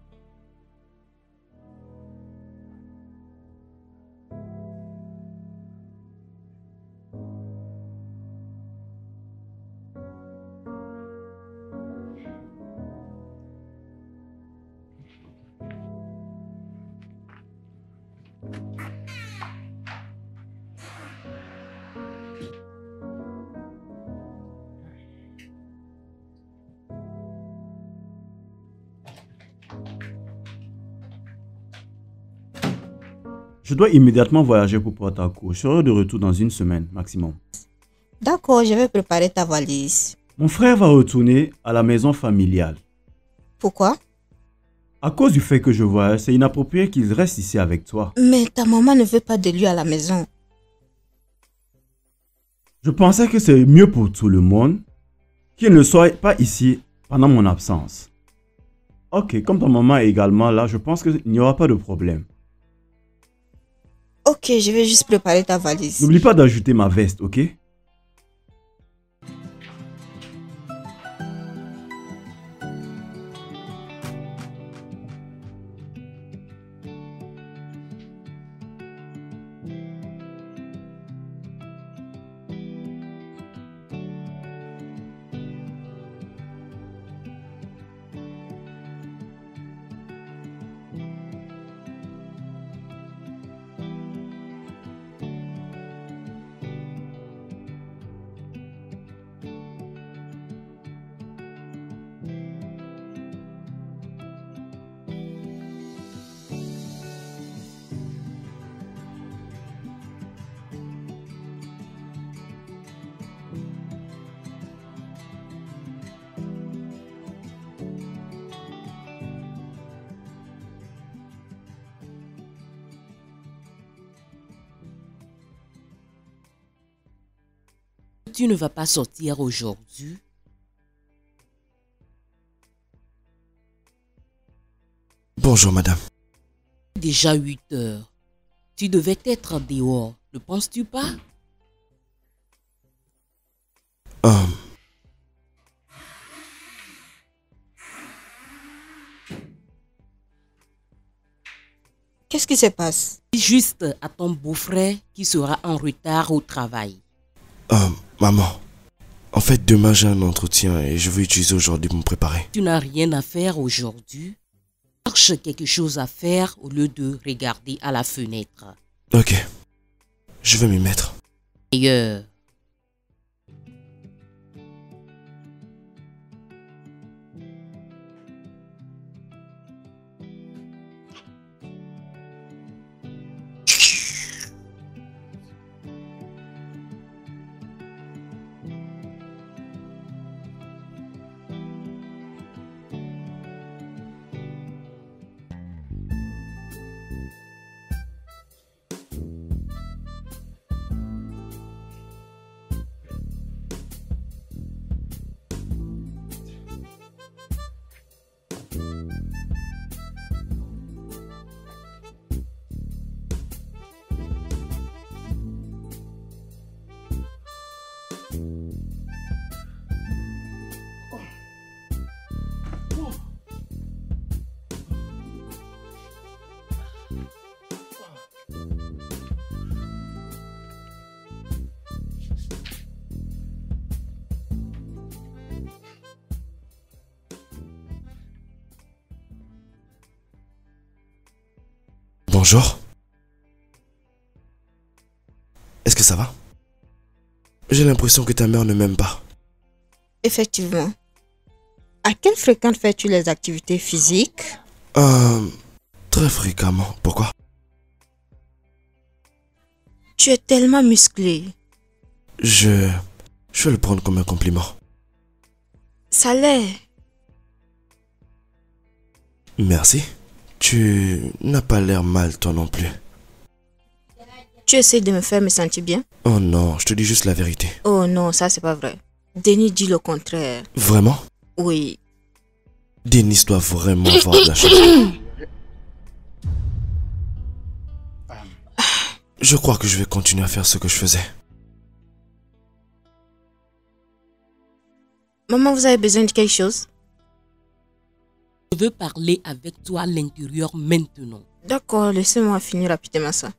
[SPEAKER 2] Je dois immédiatement voyager pour Port-Harcourt. Je serai de retour dans une semaine maximum.
[SPEAKER 1] D'accord, je vais préparer ta valise.
[SPEAKER 2] Mon frère va retourner à la maison familiale.
[SPEAKER 1] Pourquoi?
[SPEAKER 2] À cause du fait que je voyage, c'est inapproprié qu'il reste ici avec toi.
[SPEAKER 1] Mais ta maman ne veut pas de lui à la maison.
[SPEAKER 2] Je pensais que c'est mieux pour tout le monde qu'il ne soit pas ici pendant mon absence. Ok, comme ta maman est également là, je pense qu'il n'y aura pas de problème.
[SPEAKER 1] Ok, je vais juste préparer ta valise.
[SPEAKER 2] N'oublie pas d'ajouter ma veste, ok?
[SPEAKER 3] Tu ne vas pas sortir aujourd'hui?
[SPEAKER 5] Bonjour, madame.
[SPEAKER 3] Déjà 8 heures. Tu devais être dehors, ne penses-tu pas?
[SPEAKER 1] Qu'est-ce qui se passe?
[SPEAKER 3] Dis juste à ton beau-frère qui sera en retard au travail.
[SPEAKER 5] Maman, en fait, demain j'ai un entretien et je veux utiliser aujourd'hui pour me préparer.
[SPEAKER 3] Tu n'as rien à faire aujourd'hui? Cherche quelque chose à faire au lieu de regarder à la fenêtre.
[SPEAKER 5] Ok, je vais m'y mettre.
[SPEAKER 3] D'ailleurs,
[SPEAKER 5] Bonjour. Est-ce que ça va? J'ai l'impression que ta mère ne m'aime pas.
[SPEAKER 1] Effectivement. À quelle fréquence fais-tu les activités physiques?
[SPEAKER 5] Très fréquemment. Pourquoi?
[SPEAKER 1] Tu es tellement musclé.
[SPEAKER 5] Je vais le prendre comme un compliment.
[SPEAKER 1] Ça l'est.
[SPEAKER 5] Merci. Tu n'as pas l'air mal, toi non plus.
[SPEAKER 1] Tu essaies de me faire me sentir bien?
[SPEAKER 5] Oh non, je te dis juste la vérité.
[SPEAKER 1] Oh non, ça c'est pas vrai. Denis dit le contraire.
[SPEAKER 5] Vraiment?
[SPEAKER 1] Oui.
[SPEAKER 5] Denis doit vraiment avoir de la chance. Je crois que je vais continuer à faire ce que je faisais.
[SPEAKER 1] Maman, vous avez besoin de quelque chose?
[SPEAKER 3] je veux parler avec toi à l'intérieur maintenant.
[SPEAKER 1] D'accord, laissez-moi finir rapidement ça.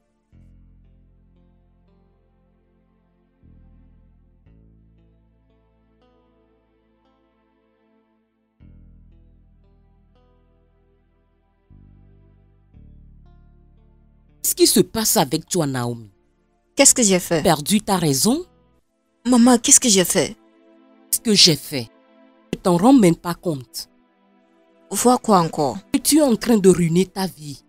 [SPEAKER 3] Qu'est-ce qui se passe avec toi, Naomi?
[SPEAKER 1] Qu'est-ce que j'ai fait?
[SPEAKER 3] Perdu ta raison?
[SPEAKER 1] Maman, qu'est-ce que j'ai fait?
[SPEAKER 3] Qu'est-ce que j'ai fait? Tu t'en rends même pas compte.
[SPEAKER 1] Vois quoi encore?
[SPEAKER 3] Que tu es en train de ruiner ta vie.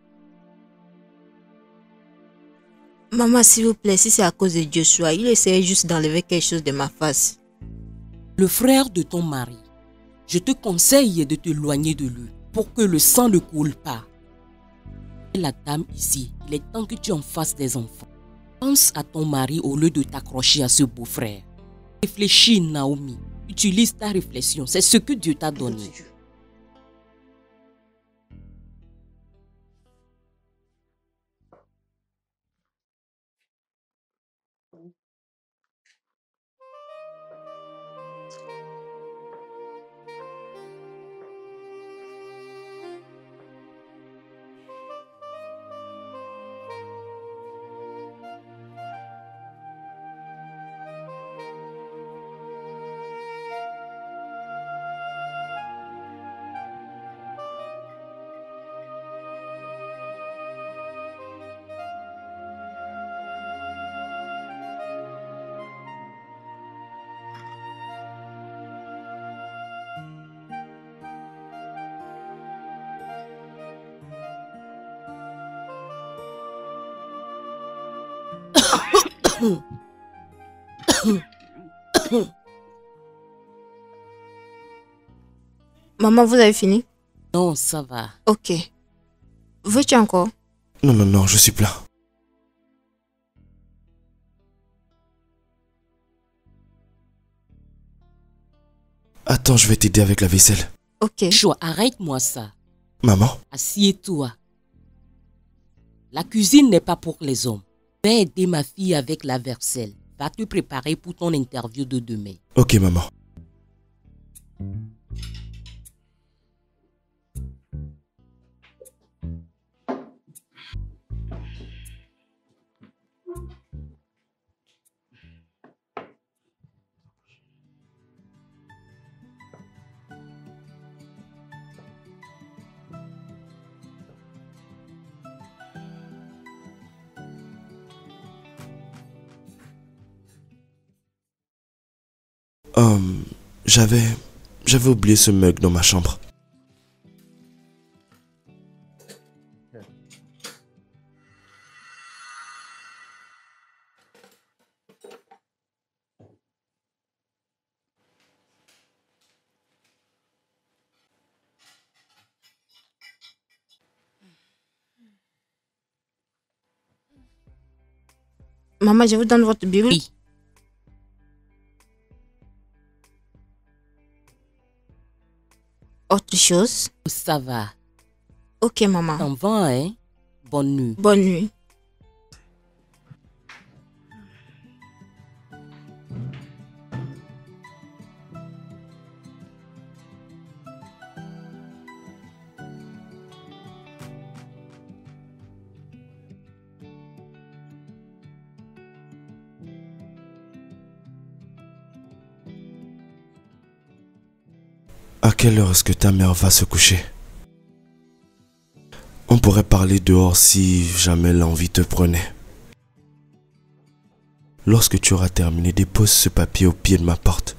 [SPEAKER 1] Maman, s'il vous plaît, si c'est à cause de Joshua, il essayait juste d'enlever quelque chose de ma face.
[SPEAKER 3] Le frère de ton mari, je te conseille de t'éloigner de lui pour que le sang ne coule pas. Et la dame ici, il est temps que tu en fasses des enfants. Pense à ton mari au lieu de t'accrocher à ce beau-frère. Réfléchis, Naomi. Utilise ta réflexion. C'est ce que Dieu t'a donné.
[SPEAKER 1] Maman, vous avez fini?
[SPEAKER 3] Non, ça va.
[SPEAKER 1] Ok. Veux-tu encore?
[SPEAKER 5] Non, non, non, je suis plein. Attends, je vais t'aider avec la vaisselle.
[SPEAKER 1] Ok.
[SPEAKER 3] Chou, arrête-moi ça.
[SPEAKER 5] Maman?
[SPEAKER 3] Assieds-toi. La cuisine n'est pas pour les hommes. Va aider ma fille avec la vaisselle. Va te préparer pour ton interview de demain.
[SPEAKER 5] Ok, maman. J'avais oublié ce mug dans ma chambre.
[SPEAKER 1] Maman, je vous donne votre Bible.
[SPEAKER 3] Oui.
[SPEAKER 1] Autre chose?
[SPEAKER 3] Ça va.
[SPEAKER 1] Ok, maman.
[SPEAKER 3] T'en vas, hein? Bonne nuit.
[SPEAKER 1] Bonne nuit.
[SPEAKER 5] À quelle heure est-ce que ta mère va se coucher? On pourrait parler dehors si jamais l'envie te prenait. Lorsque tu auras terminé, dépose ce papier au pied de ma porte.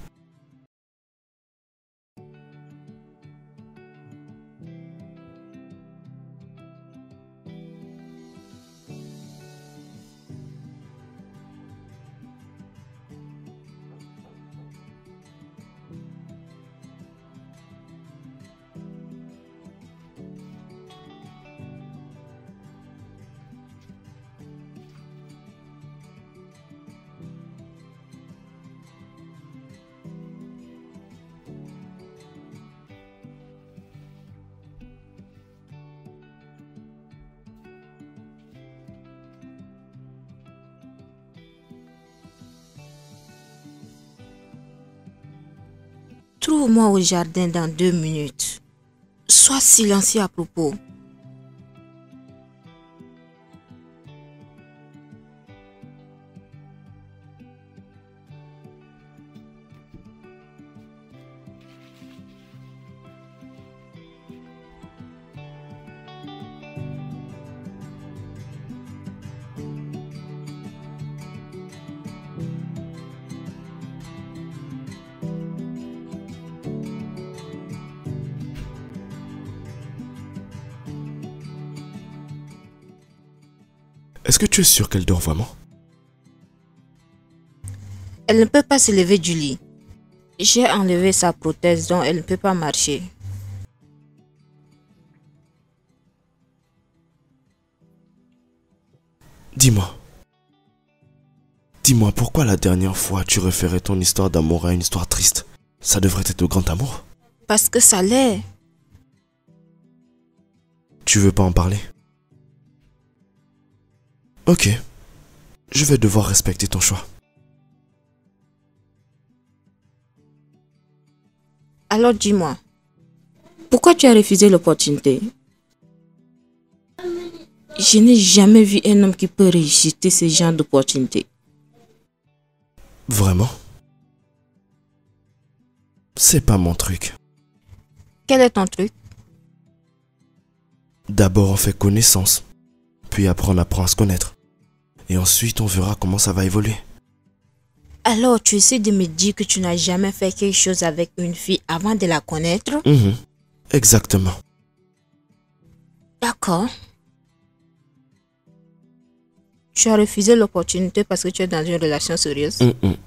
[SPEAKER 1] Trouve-moi au jardin dans 2 minutes. Sois silencieux à propos.
[SPEAKER 5] Est-ce que tu es sûr qu'elle dort vraiment?
[SPEAKER 1] Elle ne peut pas se lever du lit. J'ai enlevé sa prothèse donc elle ne peut pas marcher.
[SPEAKER 5] Dis-moi. Dis-moi, pourquoi la dernière fois tu référais ton histoire d'amour à une histoire triste? Ça devrait être de grand amour.
[SPEAKER 1] Parce que ça l'est.
[SPEAKER 5] Tu veux pas en parler? Ok. Je vais devoir respecter ton choix.
[SPEAKER 1] Alors dis-moi, pourquoi tu as refusé l'opportunité? Je n'ai jamais vu un homme qui peut rejeter ce genre d'opportunité.
[SPEAKER 5] Vraiment? C'est pas mon truc.
[SPEAKER 1] Quel est ton truc?
[SPEAKER 5] D'abord on fait connaissance, puis après on apprend à se connaître. Et ensuite on verra comment ça va évoluer.
[SPEAKER 1] Alors tu essaies de me dire que tu n'as jamais fait quelque chose avec une fille avant de la connaître?
[SPEAKER 5] Exactement.
[SPEAKER 1] D'accord. Tu as refusé l'opportunité parce que tu es dans une relation sérieuse?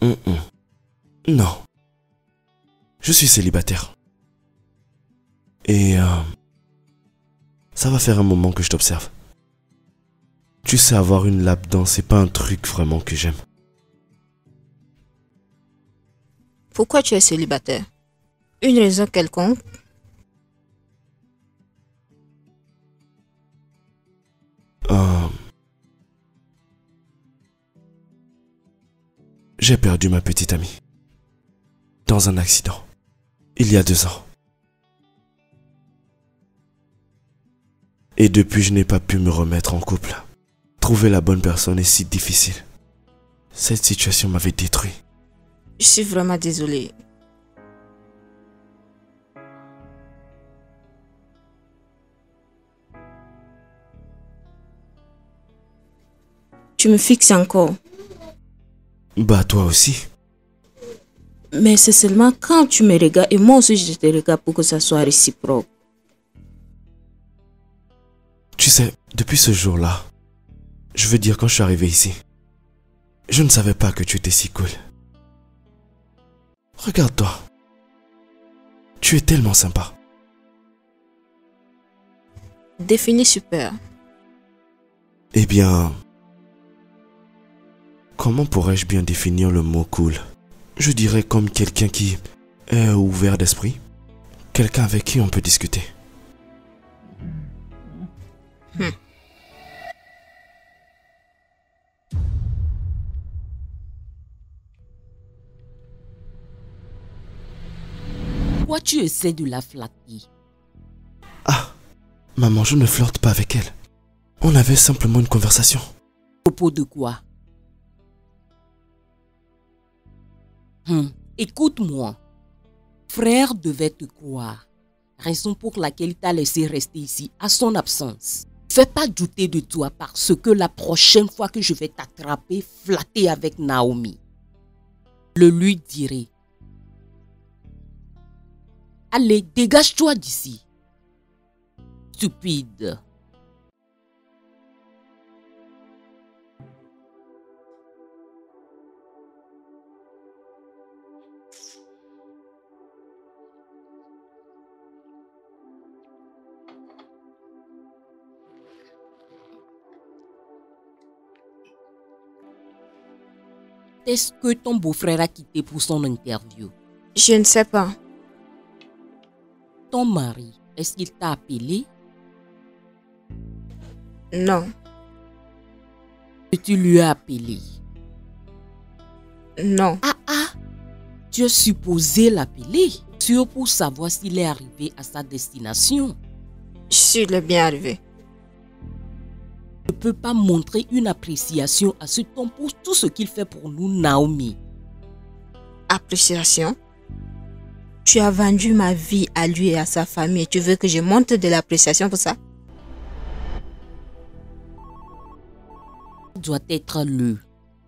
[SPEAKER 5] Non. Je suis célibataire. Et ça va faire un moment que je t'observe. Tu sais, avoir une lap dance, c'est pas un truc vraiment que j'aime.
[SPEAKER 1] Pourquoi tu es célibataire? Une raison quelconque?
[SPEAKER 5] J'ai perdu ma petite amie. Dans un accident. Il y a 2 ans. Et depuis, je n'ai pas pu me remettre en couple. Trouver la bonne personne est si difficile. Cette situation m'avait détruit.
[SPEAKER 1] Je suis vraiment désolée. Tu me fixes encore.
[SPEAKER 5] Bah, toi aussi.
[SPEAKER 1] Mais c'est seulement quand tu me regardes et moi aussi je te regarde pour que ça soit réciproque.
[SPEAKER 5] Tu sais, depuis ce jour-là, je veux dire quand je suis arrivé ici, je ne savais pas que tu étais si cool. Regarde-toi. Tu es tellement sympa.
[SPEAKER 1] Définis super.
[SPEAKER 5] Eh bien, comment pourrais-je bien définir le mot cool? Je dirais comme quelqu'un qui est ouvert d'esprit. Quelqu'un avec qui on peut discuter.
[SPEAKER 3] Pourquoi tu essaies de la flatter?
[SPEAKER 5] Ah, maman, je ne flirte pas avec elle. On avait simplement une conversation.
[SPEAKER 3] À propos de quoi? Écoute-moi. Frère devait te croire. Raison pour laquelle il t'a laissé rester ici à son absence. Fais pas douter de toi parce que la prochaine fois que je vais t'attraper, flatter avec Naomi, le lui dirai. Allez, dégage-toi d'ici. Stupide. Est-ce que ton beau-frère a quitté pour son interview?
[SPEAKER 1] Je ne sais pas.
[SPEAKER 3] Ton mari, est-ce qu'il t'a appelé?
[SPEAKER 1] Non.
[SPEAKER 3] Et tu lui as appelé?
[SPEAKER 1] Non.
[SPEAKER 3] Tu es supposé l'appeler, sûr pour savoir s'il est arrivé à sa destination.
[SPEAKER 1] Je suis le bien arrivé.
[SPEAKER 3] Je ne peux pas montrer une appréciation à cet homme pour tout ce qu'il fait pour nous, Naomi.
[SPEAKER 1] Appréciation? Tu as vendu ma vie à lui et à sa famille et tu veux que je montre de l'appréciation pour ça?
[SPEAKER 3] Ça doit être le.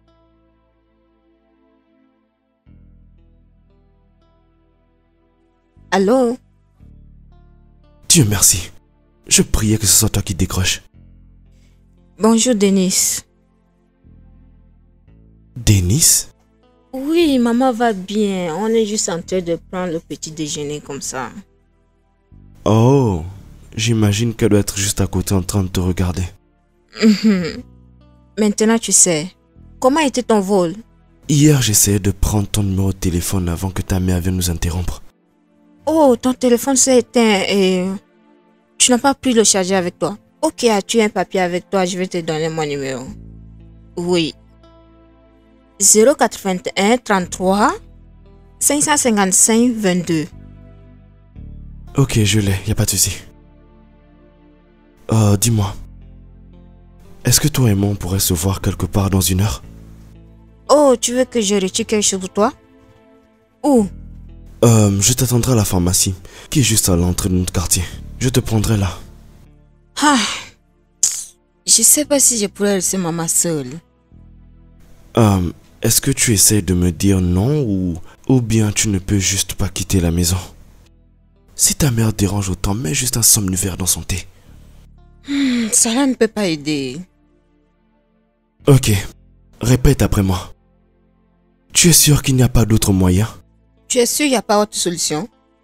[SPEAKER 1] Allô?
[SPEAKER 5] Dieu merci. Je priais que ce soit toi qui décroche.
[SPEAKER 1] Bonjour, Denis.
[SPEAKER 5] Denis?
[SPEAKER 1] Oui, maman va bien. On est juste en train de prendre le petit déjeuner comme ça.
[SPEAKER 5] Oh, j'imagine qu'elle doit être juste à côté en train de te regarder.
[SPEAKER 1] Maintenant, tu sais. Comment était ton vol?
[SPEAKER 5] Hier, j'essayais de prendre ton numéro de téléphone avant que ta mère vienne nous interrompre.
[SPEAKER 1] Oh, ton téléphone s'est éteint et tu n'as pas pris le chargeur avec toi. Ok, as-tu un papier avec toi? Je vais te donner mon numéro. Oui. 081 33 555 22.
[SPEAKER 5] Ok, je l'ai, y a pas de souci. Dis-moi. Est-ce que toi et moi on pourrait se voir quelque part dans 1 heure?
[SPEAKER 1] Oh, tu veux que je retire quelque chose pour toi? Où?
[SPEAKER 5] Je t'attendrai à la pharmacie, qui est juste à l'entrée de notre quartier. Je te prendrai là.
[SPEAKER 1] Je sais pas si je pourrais laisser maman seule.
[SPEAKER 5] Est-ce que tu essaies de me dire non ou bien tu ne peux juste pas quitter la maison? Si ta mère dérange autant, mets juste un somnifère dans son thé.
[SPEAKER 1] Cela ne peut pas aider.
[SPEAKER 5] Ok, répète après moi. Tu es sûr qu'il n'y a pas d'autre moyen?
[SPEAKER 1] Tu es sûr qu'il n'y a pas autre solution?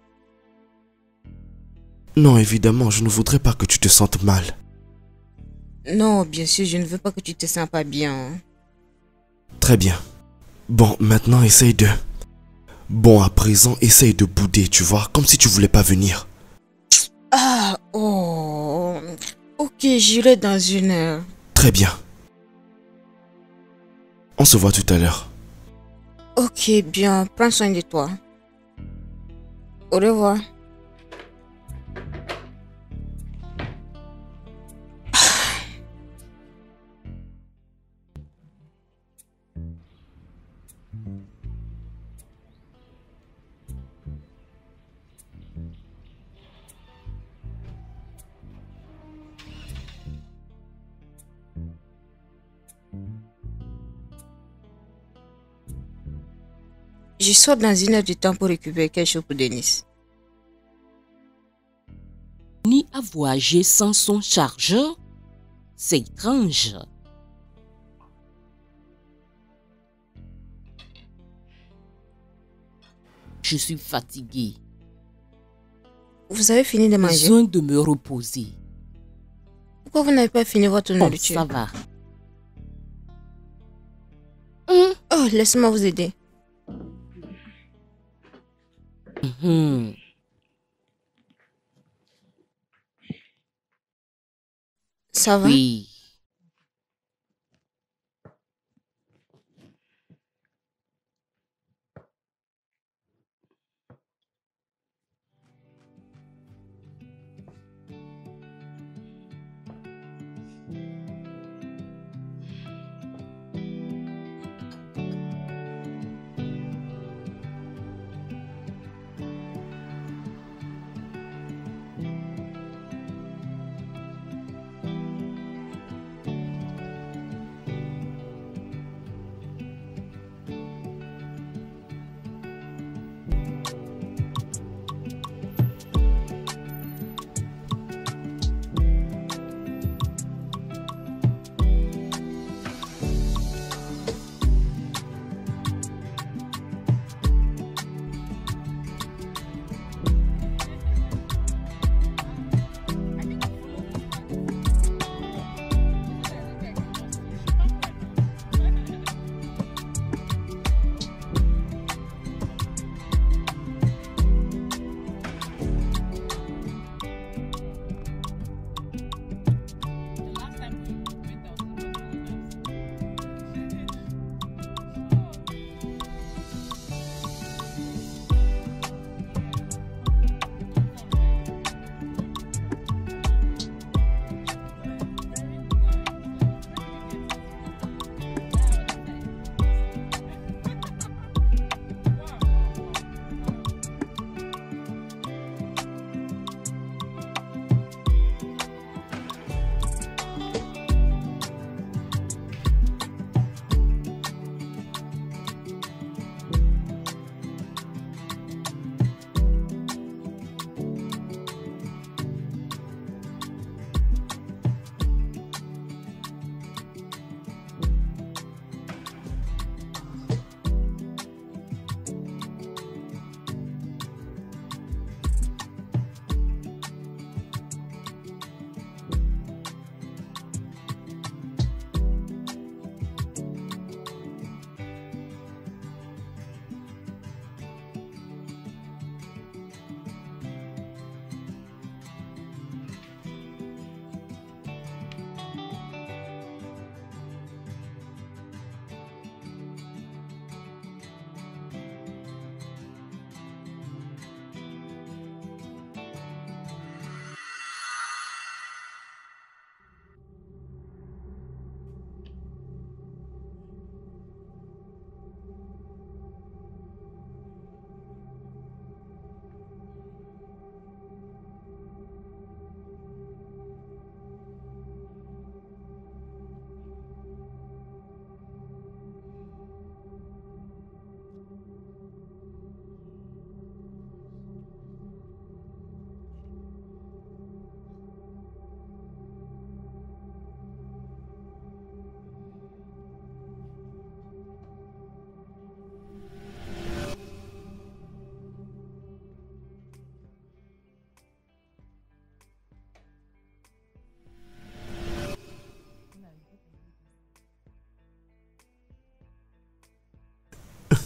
[SPEAKER 5] Non, évidemment, je ne voudrais pas que tu te sentes mal.
[SPEAKER 1] Non, bien sûr, je ne veux pas que tu te sens pas bien.
[SPEAKER 5] Très bien. Bon, maintenant essaye de... Bon, à présent, essaye de bouder, tu vois, comme si tu voulais pas venir.
[SPEAKER 1] Ah, oh. Ok, j'irai dans 1 heure.
[SPEAKER 5] Très bien. On se voit tout à l'heure.
[SPEAKER 1] Ok, bien, prends soin de toi. Au revoir. Je sors dans 1 heure du temps pour récupérer quelque chose pour Denis.
[SPEAKER 3] Ni a voyagé sans son chargeur? C'est étrange. Je suis fatiguée.
[SPEAKER 1] Vous avez fini de manger?
[SPEAKER 3] Besoin de me reposer.
[SPEAKER 1] Pourquoi vous n'avez pas fini votre
[SPEAKER 3] Oh,
[SPEAKER 1] nourriture?
[SPEAKER 3] ça va.
[SPEAKER 1] Oh, laissez-moi vous aider.
[SPEAKER 3] Mhm.
[SPEAKER 1] Ça va?
[SPEAKER 3] Oui.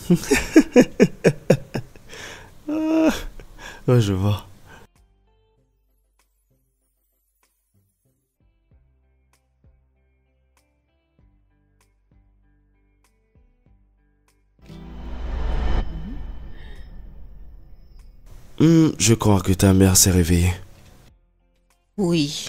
[SPEAKER 5] Ah, ouais, je vois. Je crois que ta mère s'est réveillée.
[SPEAKER 1] Oui.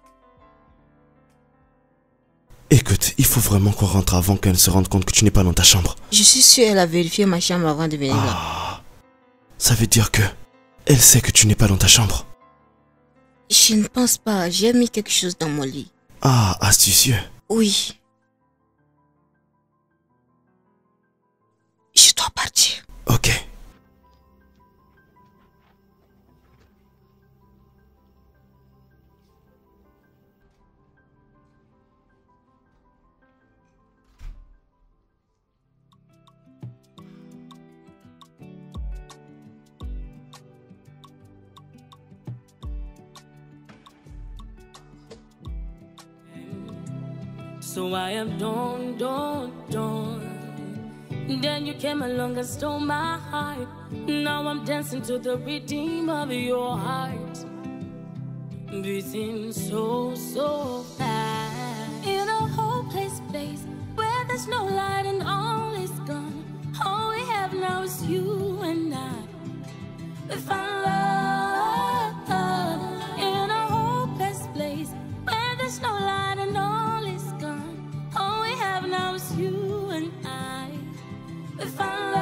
[SPEAKER 5] Écoute, il faut vraiment qu'on rentre avant qu'elle se rende compte que tu n'es pas dans ta chambre.
[SPEAKER 1] Je suis sûre qu'elle a vérifié ma chambre avant de venir là.
[SPEAKER 5] Ça veut dire que elle sait que tu n'es pas dans ta chambre.
[SPEAKER 1] Je ne pense pas. J'ai mis quelque chose dans mon lit.
[SPEAKER 5] Ah, astucieux.
[SPEAKER 1] Oui. Je dois partir.
[SPEAKER 5] Ok.
[SPEAKER 4] So I am done, done, done. Then you came along and stole my heart. Now I'm dancing to the rhythm of your heart. Beating so, so fast. In a hopeless place where there's no light and all is gone. All we have now is you and I. We found love in a hopeless place where there's no light and all is gone. All we have now is you and I. We found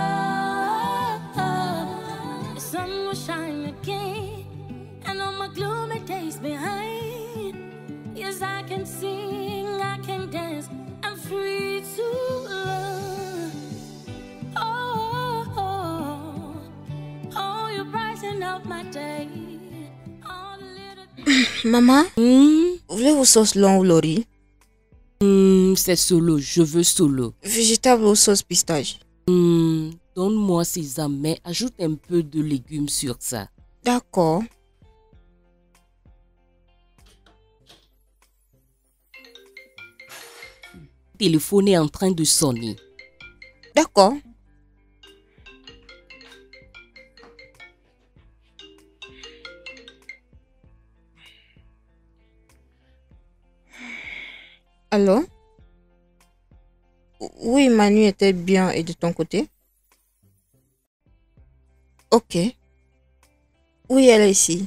[SPEAKER 4] love. The sun will shine again, and all my gloomy days behind. Yes, I can sing, I can dance, I'm free to love. Oh, oh, oh, you brighten up my day. All the little
[SPEAKER 1] Maman, voulez-vous sauce longue ou lori?
[SPEAKER 3] C'est solo, je veux solo.
[SPEAKER 1] Végétable ou sauce pistache?
[SPEAKER 3] Donne-moi sésame, mais ajoute un peu de légumes sur ça.
[SPEAKER 1] D'accord.
[SPEAKER 3] Le téléphone est en train de sonner.
[SPEAKER 1] D'accord. Allô? Oui, ma nuit était bien et de ton côté? Ok. Oui, elle est ici.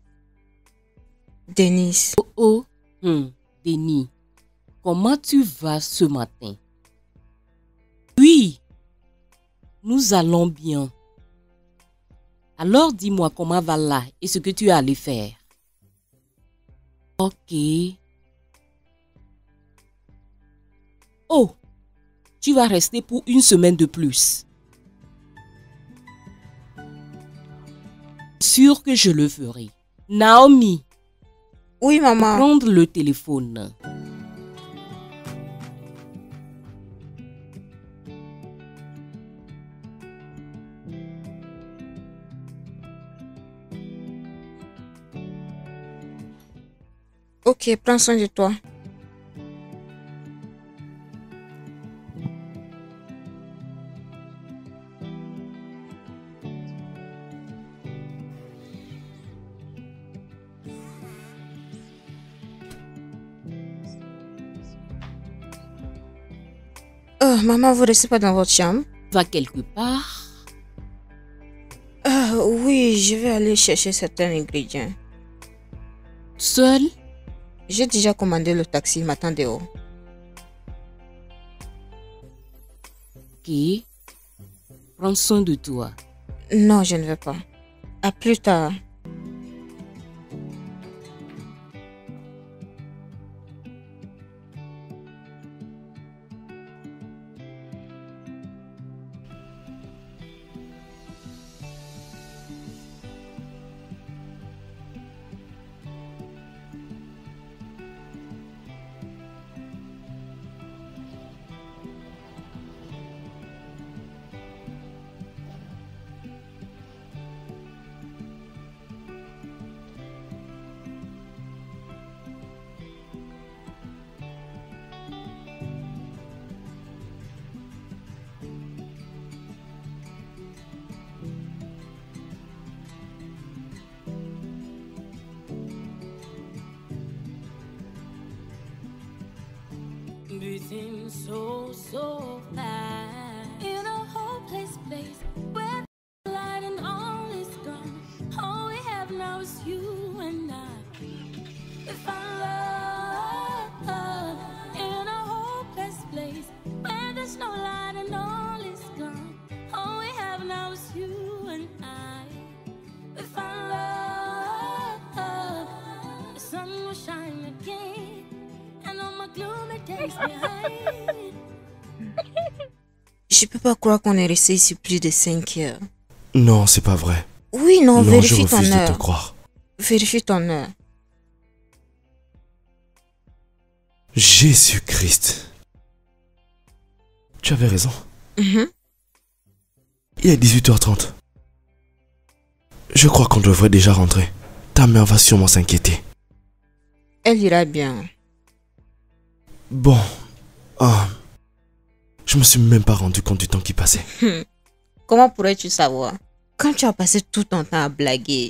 [SPEAKER 1] Denise.
[SPEAKER 3] Oh, Denis, comment tu vas ce matin? Oui, nous allons bien. Alors dis-moi comment va là et ce que tu es allé faire. Ok. Oh, tu vas rester pour une semaine de plus. Sûr que je le ferai. Naomi,
[SPEAKER 1] Oui, maman.
[SPEAKER 3] prendre le téléphone.
[SPEAKER 1] Ok, prends soin de toi. Maman, vous restez pas dans votre chambre?
[SPEAKER 3] Va quelque part.
[SPEAKER 1] Oui, je vais aller chercher certains ingrédients.
[SPEAKER 3] Seul.
[SPEAKER 1] J'ai déjà commandé le taxi, il m'attend dehors.
[SPEAKER 3] Ok. Prends soin de toi.
[SPEAKER 1] Non, je ne vais pas. À plus tard.
[SPEAKER 4] beating so, so fast. In a hopeless place where the light and all is gone, all we have now is you and I. We found love in a hopeless place where there's no light and all is gone. All we have now is you and I. We found love. The sun will shine again, and all my gloomy days behind.
[SPEAKER 1] Je peux pas croire qu'on est resté ici plus de 5 heures.
[SPEAKER 5] Non, c'est pas vrai.
[SPEAKER 1] Oui, non,
[SPEAKER 5] Non, je
[SPEAKER 1] vérifie ton
[SPEAKER 5] refuse de
[SPEAKER 1] heure.
[SPEAKER 5] te croire.
[SPEAKER 1] Vérifie ton heure.
[SPEAKER 5] Jésus-Christ. Tu avais raison.
[SPEAKER 1] Mhm.
[SPEAKER 5] Il est 18h30. Je crois qu'on devrait déjà rentrer. Ta mère va sûrement s'inquiéter.
[SPEAKER 1] Elle ira bien.
[SPEAKER 5] Bon. Je me suis même pas rendu compte du temps qui passait.
[SPEAKER 1] Comment pourrais-tu savoir? Quand tu as passé tout ton temps à blaguer.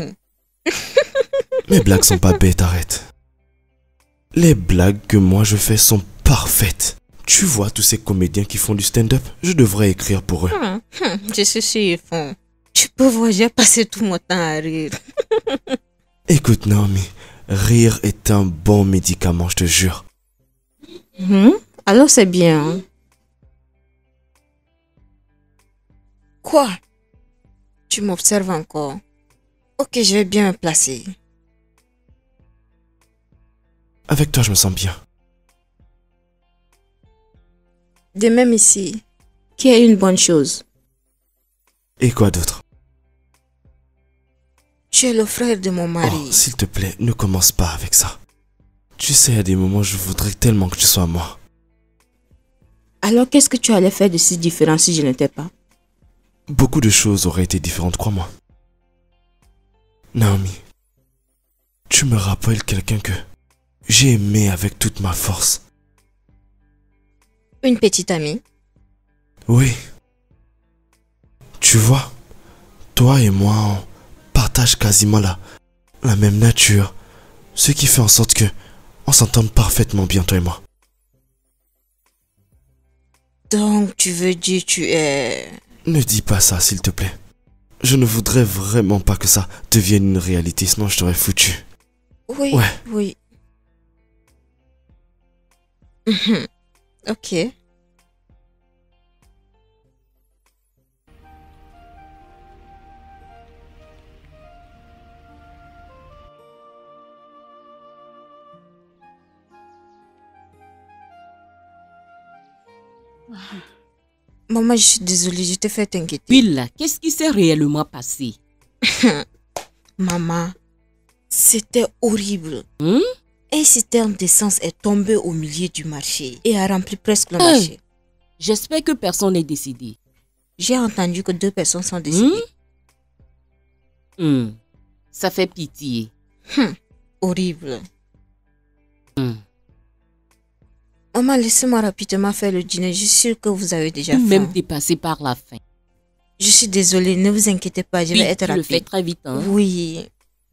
[SPEAKER 5] Mes blagues sont pas bêtes, arrête. Les blagues que moi je fais sont parfaites. Tu vois tous ces comédiens qui font du stand-up? Je devrais écrire pour eux.
[SPEAKER 1] Je suis sûr ils font. Tu peux voir, j'ai passé tout mon temps à rire.
[SPEAKER 5] Écoute Naomi, rire est un bon médicament, je te jure.
[SPEAKER 1] Alors c'est bien. Hein? Quoi? Tu m'observes encore? Ok, je vais bien me placer.
[SPEAKER 5] Avec toi je me sens bien.
[SPEAKER 1] De même ici, qui est une bonne chose.
[SPEAKER 5] Et quoi d'autre?
[SPEAKER 1] Tu es le frère de mon mari.
[SPEAKER 5] Oh, s'il te plaît, ne commence pas avec ça. Tu sais, à des moments, je voudrais tellement que tu sois moi.
[SPEAKER 1] Alors qu'est-ce que tu allais faire de si différent si je n'étais pas?
[SPEAKER 5] Beaucoup de choses auraient été différentes, crois-moi. Naomi, tu me rappelles quelqu'un que j'ai aimé avec toute ma force.
[SPEAKER 1] Une petite amie?
[SPEAKER 5] Oui. Tu vois, toi et moi, on partage quasiment la même nature. Ce qui fait en sorte que on s'entende parfaitement bien, toi et moi.
[SPEAKER 1] Donc tu veux dire tu es...
[SPEAKER 5] Ne dis pas ça, s'il te plaît. Je ne voudrais vraiment pas que ça devienne une réalité, sinon je t'aurais foutu.
[SPEAKER 1] Oui,
[SPEAKER 5] Ouais.
[SPEAKER 1] oui. Ok. Maman, je suis désolée, je t'ai fait t'inquiéter.
[SPEAKER 3] Bill, qu'est-ce qui s'est réellement passé?
[SPEAKER 1] Maman, c'était horrible.
[SPEAKER 3] Hmm?
[SPEAKER 1] Un citerne d'essence est tombé au milieu du marché et a rempli presque le marché.
[SPEAKER 3] J'espère que personne n'est décédé.
[SPEAKER 1] J'ai entendu que 2 personnes sont décédées.
[SPEAKER 3] Ça fait pitié.
[SPEAKER 1] Horrible. Maman, laissez-moi rapidement faire le dîner. Je suis sûre que vous avez déjà faim.
[SPEAKER 3] Même dépassé par la faim.
[SPEAKER 1] Je suis désolée, ne vous inquiétez pas, je vais être
[SPEAKER 3] Tu le fais
[SPEAKER 1] rapide.
[SPEAKER 3] très vite, hein?
[SPEAKER 1] Oui.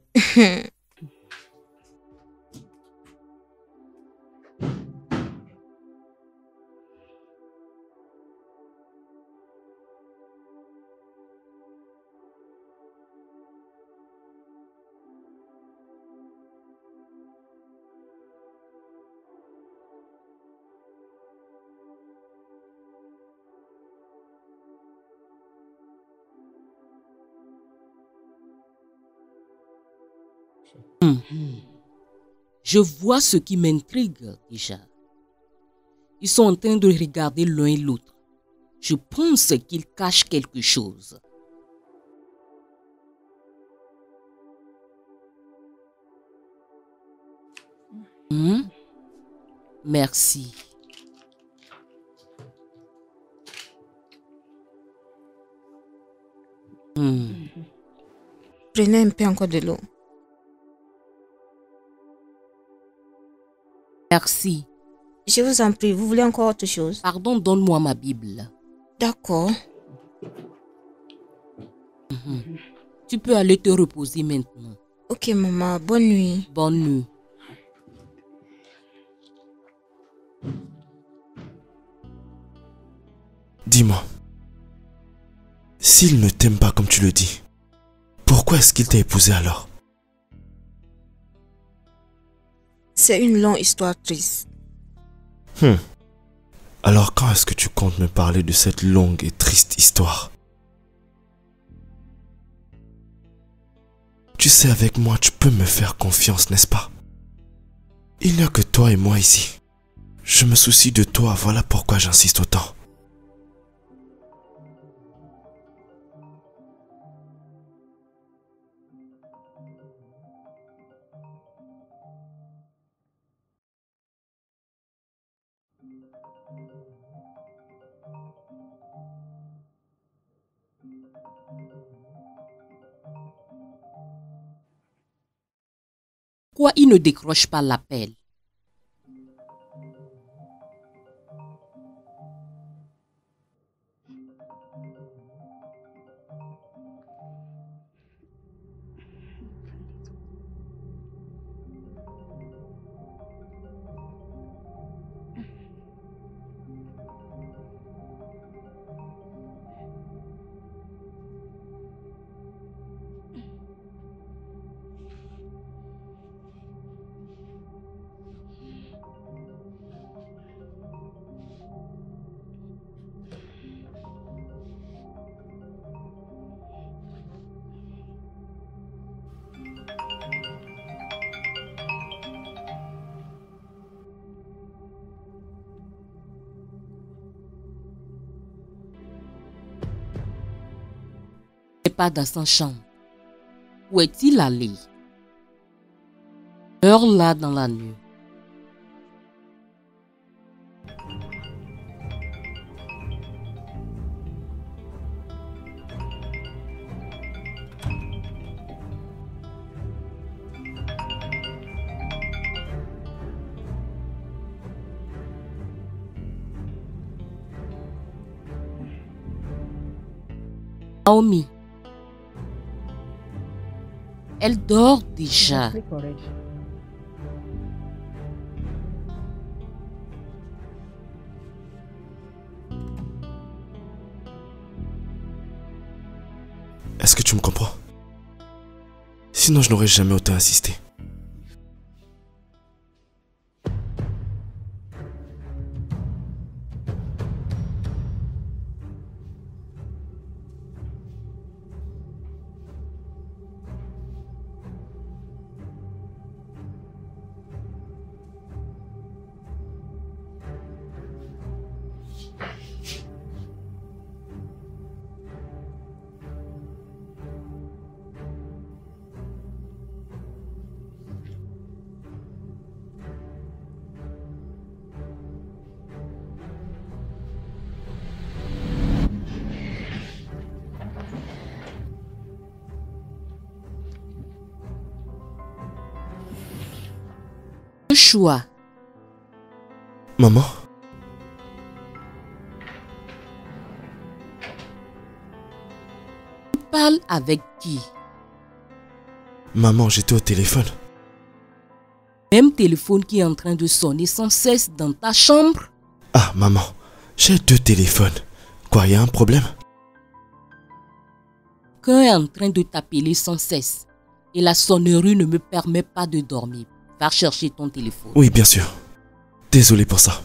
[SPEAKER 3] Je vois ce qui m'intrigue déjà. Ils sont en train de regarder l'un et l'autre. Je pense qu'ils cachent quelque chose. Merci.
[SPEAKER 1] Prenez un peu encore de l'eau.
[SPEAKER 3] Merci.
[SPEAKER 1] Je vous en prie, vous voulez encore autre chose?
[SPEAKER 3] Pardon, donne-moi ma Bible.
[SPEAKER 1] D'accord.
[SPEAKER 3] Tu peux aller te reposer maintenant.
[SPEAKER 1] Ok, maman, bonne nuit.
[SPEAKER 3] Bonne nuit.
[SPEAKER 5] Dis-moi, s'il ne t'aime pas comme tu le dis, pourquoi est-ce qu'il t'a épousé alors?
[SPEAKER 1] C'est une longue histoire triste.
[SPEAKER 5] Alors quand est-ce que tu comptes me parler de cette longue et triste histoire? Tu sais, avec moi, tu peux me faire confiance, n'est-ce pas? Il n'y a que toi et moi ici. Je me soucie de toi, voilà pourquoi j'insiste autant.
[SPEAKER 3] Pourquoi il ne décroche pas l'appel? Il n'est pas dans sa chambre. Où est-il allé? Heure là dans la nuit. Naomi. Elle dort déjà.
[SPEAKER 5] Est-ce que tu me comprends? Sinon, je n'aurais jamais autant insisté.
[SPEAKER 3] Choix.
[SPEAKER 5] Maman?
[SPEAKER 3] Tu parles avec qui?
[SPEAKER 5] Maman, j'étais au téléphone.
[SPEAKER 3] Même téléphone qui est en train de sonner sans cesse dans ta chambre?
[SPEAKER 5] Ah, maman, j'ai 2 téléphones. Quoi, y a un problème?
[SPEAKER 3] Quelqu'un est en train de t'appeler sans cesse et la sonnerie ne me permet pas de dormir. Va chercher ton téléphone.
[SPEAKER 5] Oui, bien sûr. Désolé pour ça.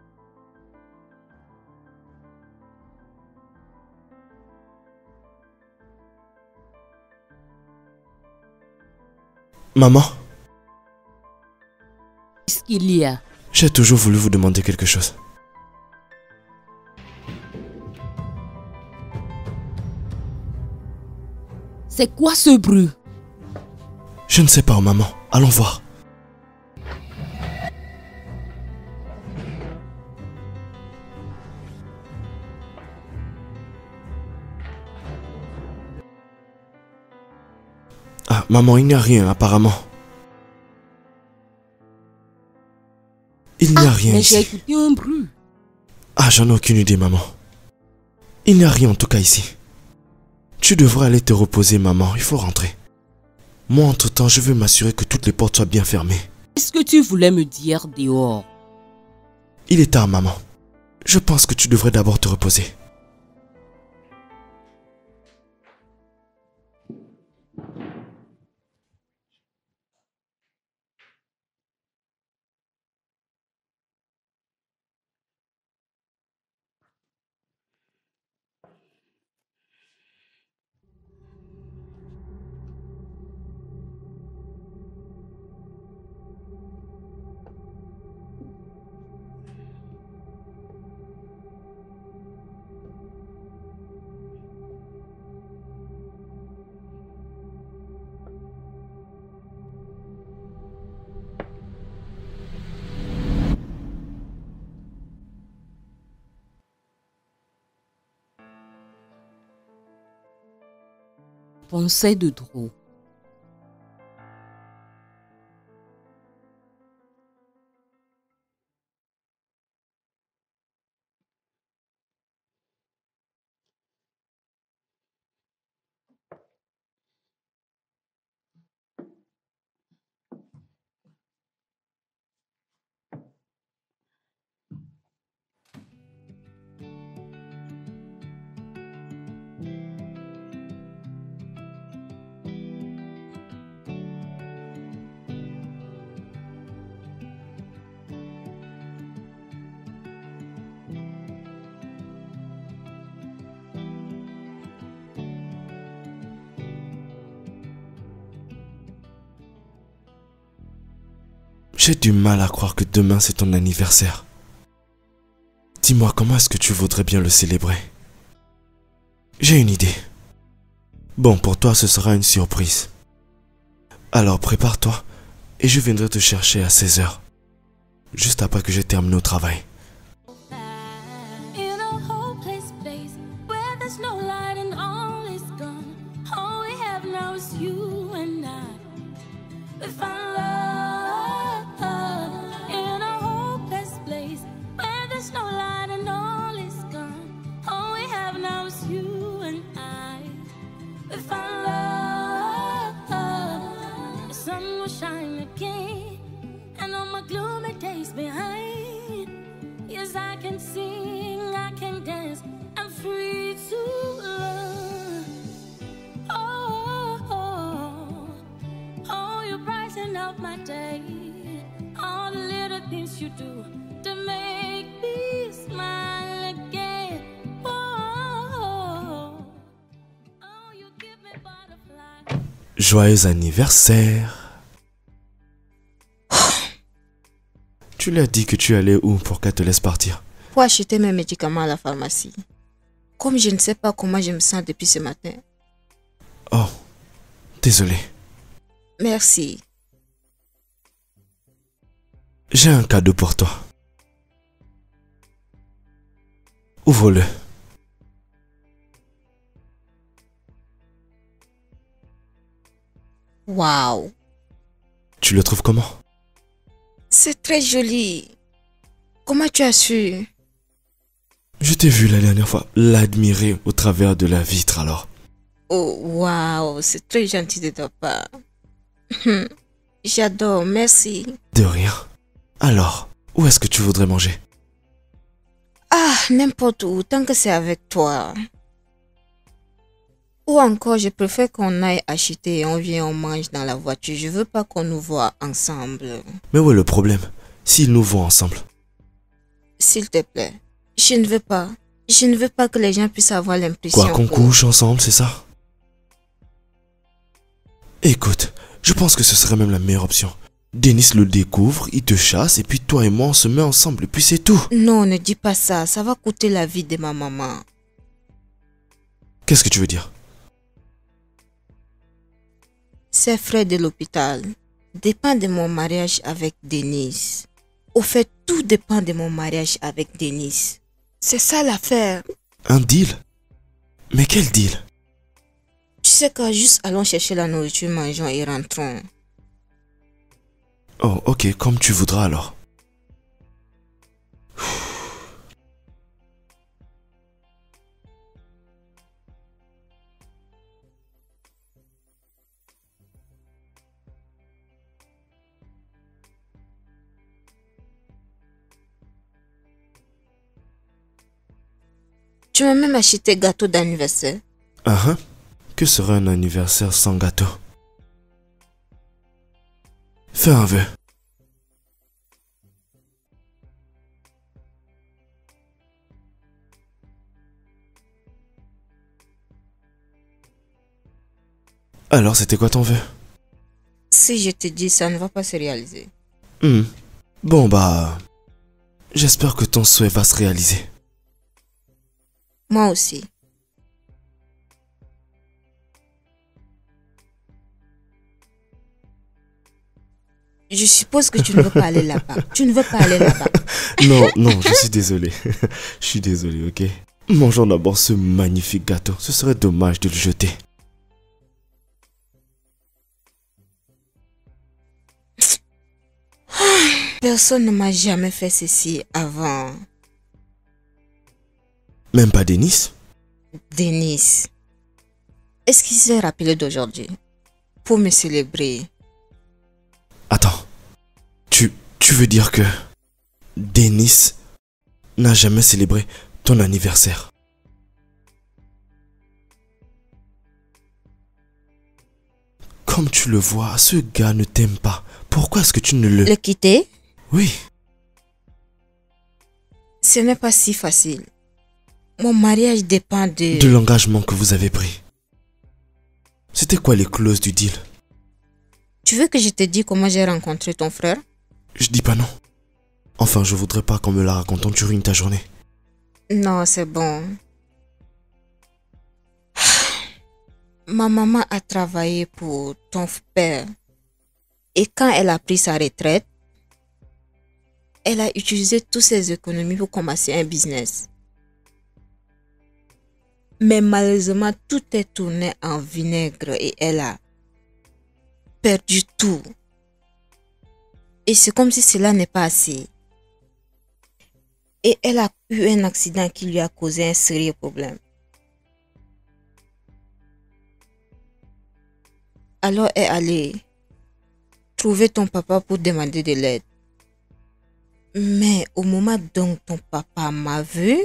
[SPEAKER 5] Maman?
[SPEAKER 3] Qu'est-ce qu'il y a?
[SPEAKER 5] J'ai toujours voulu vous demander quelque chose.
[SPEAKER 3] C'est quoi ce bruit?
[SPEAKER 5] Je ne sais pas, maman. Allons voir. Ah, maman, il n'y a rien apparemment. Il n'y a rien
[SPEAKER 3] mais
[SPEAKER 5] ici.
[SPEAKER 3] j'ai écouté un bruit.
[SPEAKER 5] Ah, j'en ai aucune idée, maman. Il n'y a rien en tout cas ici. Tu devrais aller te reposer, maman. Il faut rentrer. Moi, entre-temps, je veux m'assurer que toutes les portes soient bien fermées.
[SPEAKER 3] Qu'est-ce que tu voulais me dire dehors?
[SPEAKER 5] Il est tard, maman. Je pense que tu devrais d'abord te reposer.
[SPEAKER 3] pensais de trop.
[SPEAKER 5] J'ai du mal à croire que demain c'est ton anniversaire. Dis-moi, comment est-ce que tu voudrais bien le célébrer? J'ai une idée. Bon, pour toi ce sera une surprise. Alors prépare-toi et je viendrai te chercher à 16 h. Juste après que j'ai terminé au travail.
[SPEAKER 4] In a hopeless place where there's no light and all is gone. All we have now is you and I. We found love in a hopeless place where there's no light and all is gone. All we have now is you and I. We found love. The sun will shine again, and all my gloomy days behind. Yes, I can sing, I can dance, I'm free to love. Oh, oh, oh, you brighten up my day. All the little things you do to make me smile again. Oh, oh, you give me butterflies.
[SPEAKER 5] Joyeux anniversaire. Tu lui as dit que tu allais où pour qu'elle te laisse partir?
[SPEAKER 1] Pour acheter mes médicaments à la pharmacie. Comme je ne sais pas comment je me sens depuis ce matin.
[SPEAKER 5] Oh, désolé.
[SPEAKER 1] Merci.
[SPEAKER 5] J'ai un cadeau pour toi. Ouvre-le.
[SPEAKER 1] Waouh.
[SPEAKER 5] Tu le trouves comment?
[SPEAKER 1] C'est très joli. Comment tu as su?
[SPEAKER 5] Je t'ai vu la dernière fois l'admirer au travers de la vitre alors.
[SPEAKER 1] Oh, waouh. C'est très gentil de ta part. J'adore, merci.
[SPEAKER 5] De rien. Alors, où est-ce que tu voudrais manger?
[SPEAKER 1] Ah, n'importe où, tant que c'est avec toi. Ou encore, je préfère qu'on aille acheter et on vient, on mange dans la voiture. Je veux pas qu'on nous voit ensemble.
[SPEAKER 5] Mais où est le problème? S'ils nous voient ensemble.
[SPEAKER 1] S'il te plaît, je ne veux pas. Je ne veux pas que les gens puissent avoir l'impression
[SPEAKER 5] Quoi, qu'on couche ensemble, c'est ça? Écoute, je pense que ce serait même la meilleure option. Denis le découvre, il te chasse et puis toi et moi on se met ensemble et puis c'est tout.
[SPEAKER 1] Non, ne dis pas ça. Ça va coûter la vie de ma maman.
[SPEAKER 5] Qu'est-ce que tu veux dire?
[SPEAKER 1] Ces frais de l'hôpital dépendent de mon mariage avec Denise. Au fait, tout dépend de mon mariage avec Denise. C'est ça l'affaire.
[SPEAKER 5] Un deal? Mais quel deal?
[SPEAKER 1] Tu sais quoi, juste allons chercher la nourriture, mangeons et rentrons.
[SPEAKER 5] Oh, ok, comme tu voudras alors.
[SPEAKER 1] Tu m'as même acheté gâteau d'anniversaire.
[SPEAKER 5] Ah, que serait un anniversaire sans gâteau? Fais un vœu. Alors, c'était quoi ton vœu?
[SPEAKER 1] Si je te dis, ça ne va pas se réaliser.
[SPEAKER 5] Bon bah... J'espère que ton souhait va se réaliser.
[SPEAKER 1] Moi aussi. Je suppose que tu ne veux pas aller là-bas. Tu ne veux pas aller là-bas.
[SPEAKER 5] Non, non, je suis désolé. Je suis désolé, ok? Mangeons d'abord ce magnifique gâteau. Ce serait dommage de le jeter.
[SPEAKER 1] Personne ne m'a jamais fait ceci avant.
[SPEAKER 5] Même pas Denis?
[SPEAKER 1] Denis, est-ce qu'il s'est rappelé d'aujourd'hui pour me célébrer?
[SPEAKER 5] Attends, tu veux dire que Denis n'a jamais célébré ton anniversaire? Comme tu le vois, ce gars ne t'aime pas. Pourquoi est-ce que tu ne le...
[SPEAKER 1] Le quitter?
[SPEAKER 5] Oui.
[SPEAKER 1] Ce n'est pas si facile. Mon mariage dépend
[SPEAKER 5] de l'engagement que vous avez pris. C'était quoi les clauses du deal?
[SPEAKER 1] Tu veux que je te dise comment j'ai rencontré ton frère?
[SPEAKER 5] Je dis pas non. Enfin, je voudrais pas qu'en me la racontant, tu ruines ta journée.
[SPEAKER 1] Non, c'est bon. Ma maman a travaillé pour ton père. Et quand elle a pris sa retraite, elle a utilisé toutes ses économies pour commencer un business. Mais malheureusement, tout est tourné en vinaigre et elle a perdu tout. Et c'est comme si cela n'est pas assez. Et elle a eu un accident qui lui a causé un sérieux problème. Alors elle est allée trouver ton papa pour demander de l'aide. Mais au moment dont ton papa m'a vu,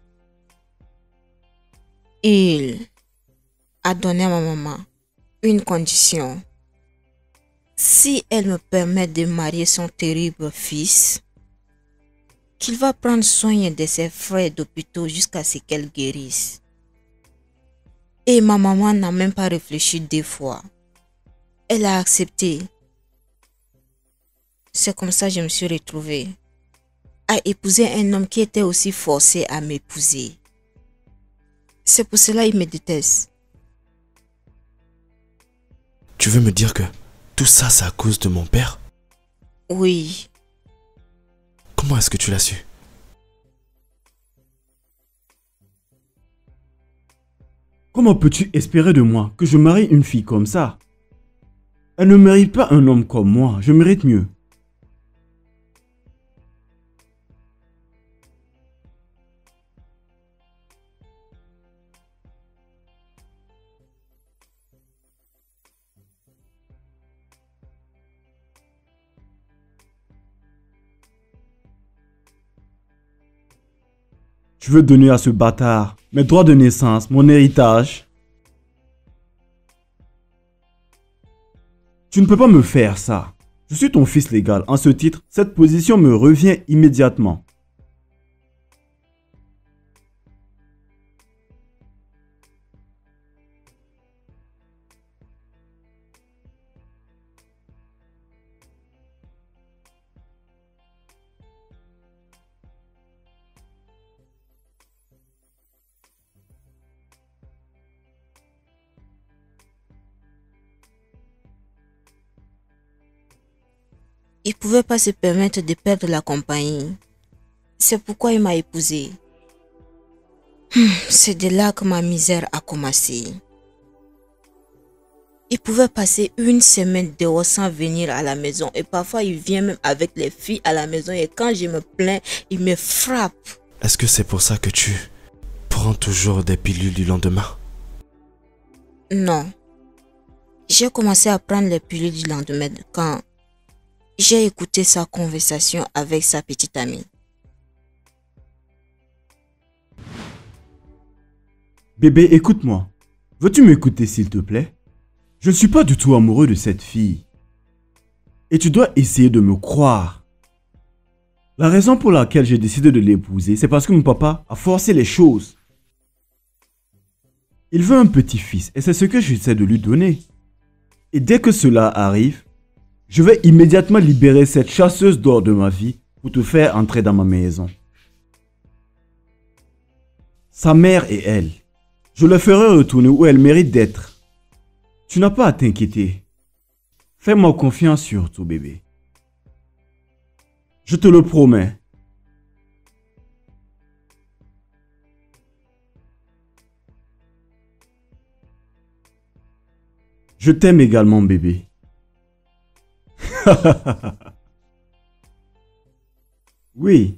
[SPEAKER 1] il a donné à ma maman une condition. Si elle me permet de marier son terrible fils, qu'il va prendre soin de ses frais d'hôpital jusqu'à ce qu'elle guérisse. Et ma maman n'a même pas réfléchi 2 fois. Elle a accepté. C'est comme ça que je me suis retrouvée à épouser un homme qui était aussi forcé à m'épouser. C'est pour cela qu'il me déteste.
[SPEAKER 5] Tu veux me dire que tout ça, c'est à cause de mon père?
[SPEAKER 1] Oui.
[SPEAKER 5] Comment est-ce que tu l'as su?
[SPEAKER 2] Comment peux-tu espérer de moi que je marie une fille comme ça? Elle ne mérite pas un homme comme moi, je mérite mieux. Tu veux donner à ce bâtard mes droits de naissance, mon héritage? Tu ne peux pas me faire ça. Je suis ton fils légal. En ce titre, cette position me revient immédiatement.
[SPEAKER 1] Il ne pouvait pas se permettre de perdre la compagnie. C'est pourquoi il m'a épousée. C'est de là que ma misère a commencé. Il pouvait passer 1 semaine dehors sans venir à la maison. Et parfois, il vient même avec les filles à la maison. Et quand je me plains, il me frappe.
[SPEAKER 5] Est-ce que c'est pour ça que tu prends toujours des pilules du lendemain?
[SPEAKER 1] Non. J'ai commencé à prendre les pilules du lendemain quand j'ai écouté sa conversation avec sa petite amie.
[SPEAKER 2] Bébé, écoute-moi. Veux-tu m'écouter s'il te plaît? Je ne suis pas du tout amoureux de cette fille. Et tu dois essayer de me croire. La raison pour laquelle j'ai décidé de l'épouser, c'est parce que mon papa a forcé les choses. Il veut un petit-fils et c'est ce que j'essaie de lui donner. Et dès que cela arrive, je vais immédiatement libérer cette chasseuse d'or de ma vie pour te faire entrer dans ma maison. Sa mère et elle, je le ferai retourner où elle mérite d'être. Tu n'as pas à t'inquiéter. Fais-moi confiance surtout, bébé. Je te le promets. Je t'aime également, bébé. Oui.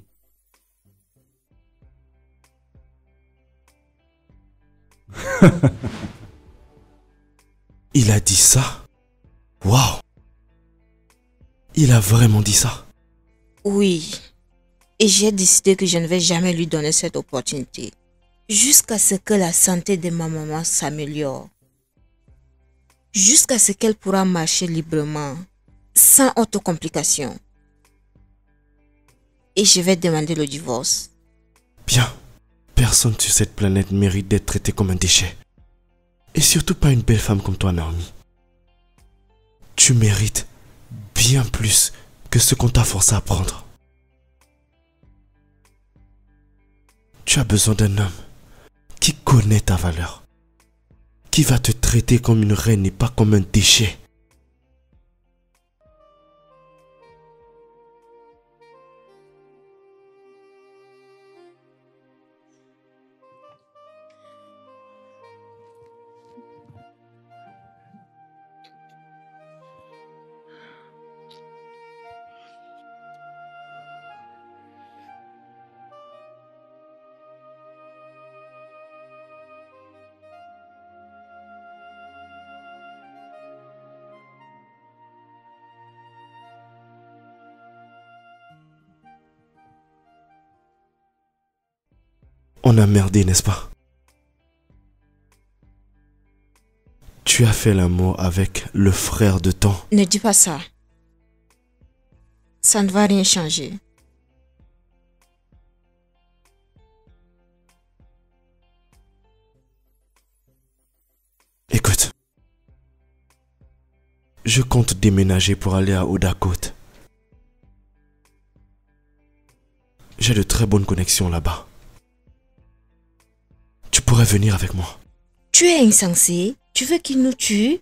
[SPEAKER 5] Il a dit ça? Waouh! Il a vraiment dit ça?
[SPEAKER 1] Oui. Et j'ai décidé que je ne vais jamais lui donner cette opportunité. Jusqu'à ce que la santé de ma maman s'améliore. Jusqu'à ce qu'elle pourra marcher librement, sans autre complication. Et je vais demander le divorce.
[SPEAKER 5] Bien. Personne sur cette planète mérite d'être traité comme un déchet. Et surtout pas une belle femme comme toi, Naomi. Tu mérites bien plus que ce qu'on t'a forcé à prendre. Tu as besoin d'un homme qui connaît ta valeur, qui va te traiter comme une reine et pas comme un déchet. On a merdé, n'est-ce pas? Tu as fait l'amour avec le frère de ton...
[SPEAKER 1] Ne dis pas ça. Ça ne va rien changer.
[SPEAKER 5] Écoute, je compte déménager pour aller à Oda-Côte. J'ai de très bonnes connexions là-bas. Tu pourrais venir avec moi.
[SPEAKER 1] Tu es insensé. Tu veux qu'il nous tue?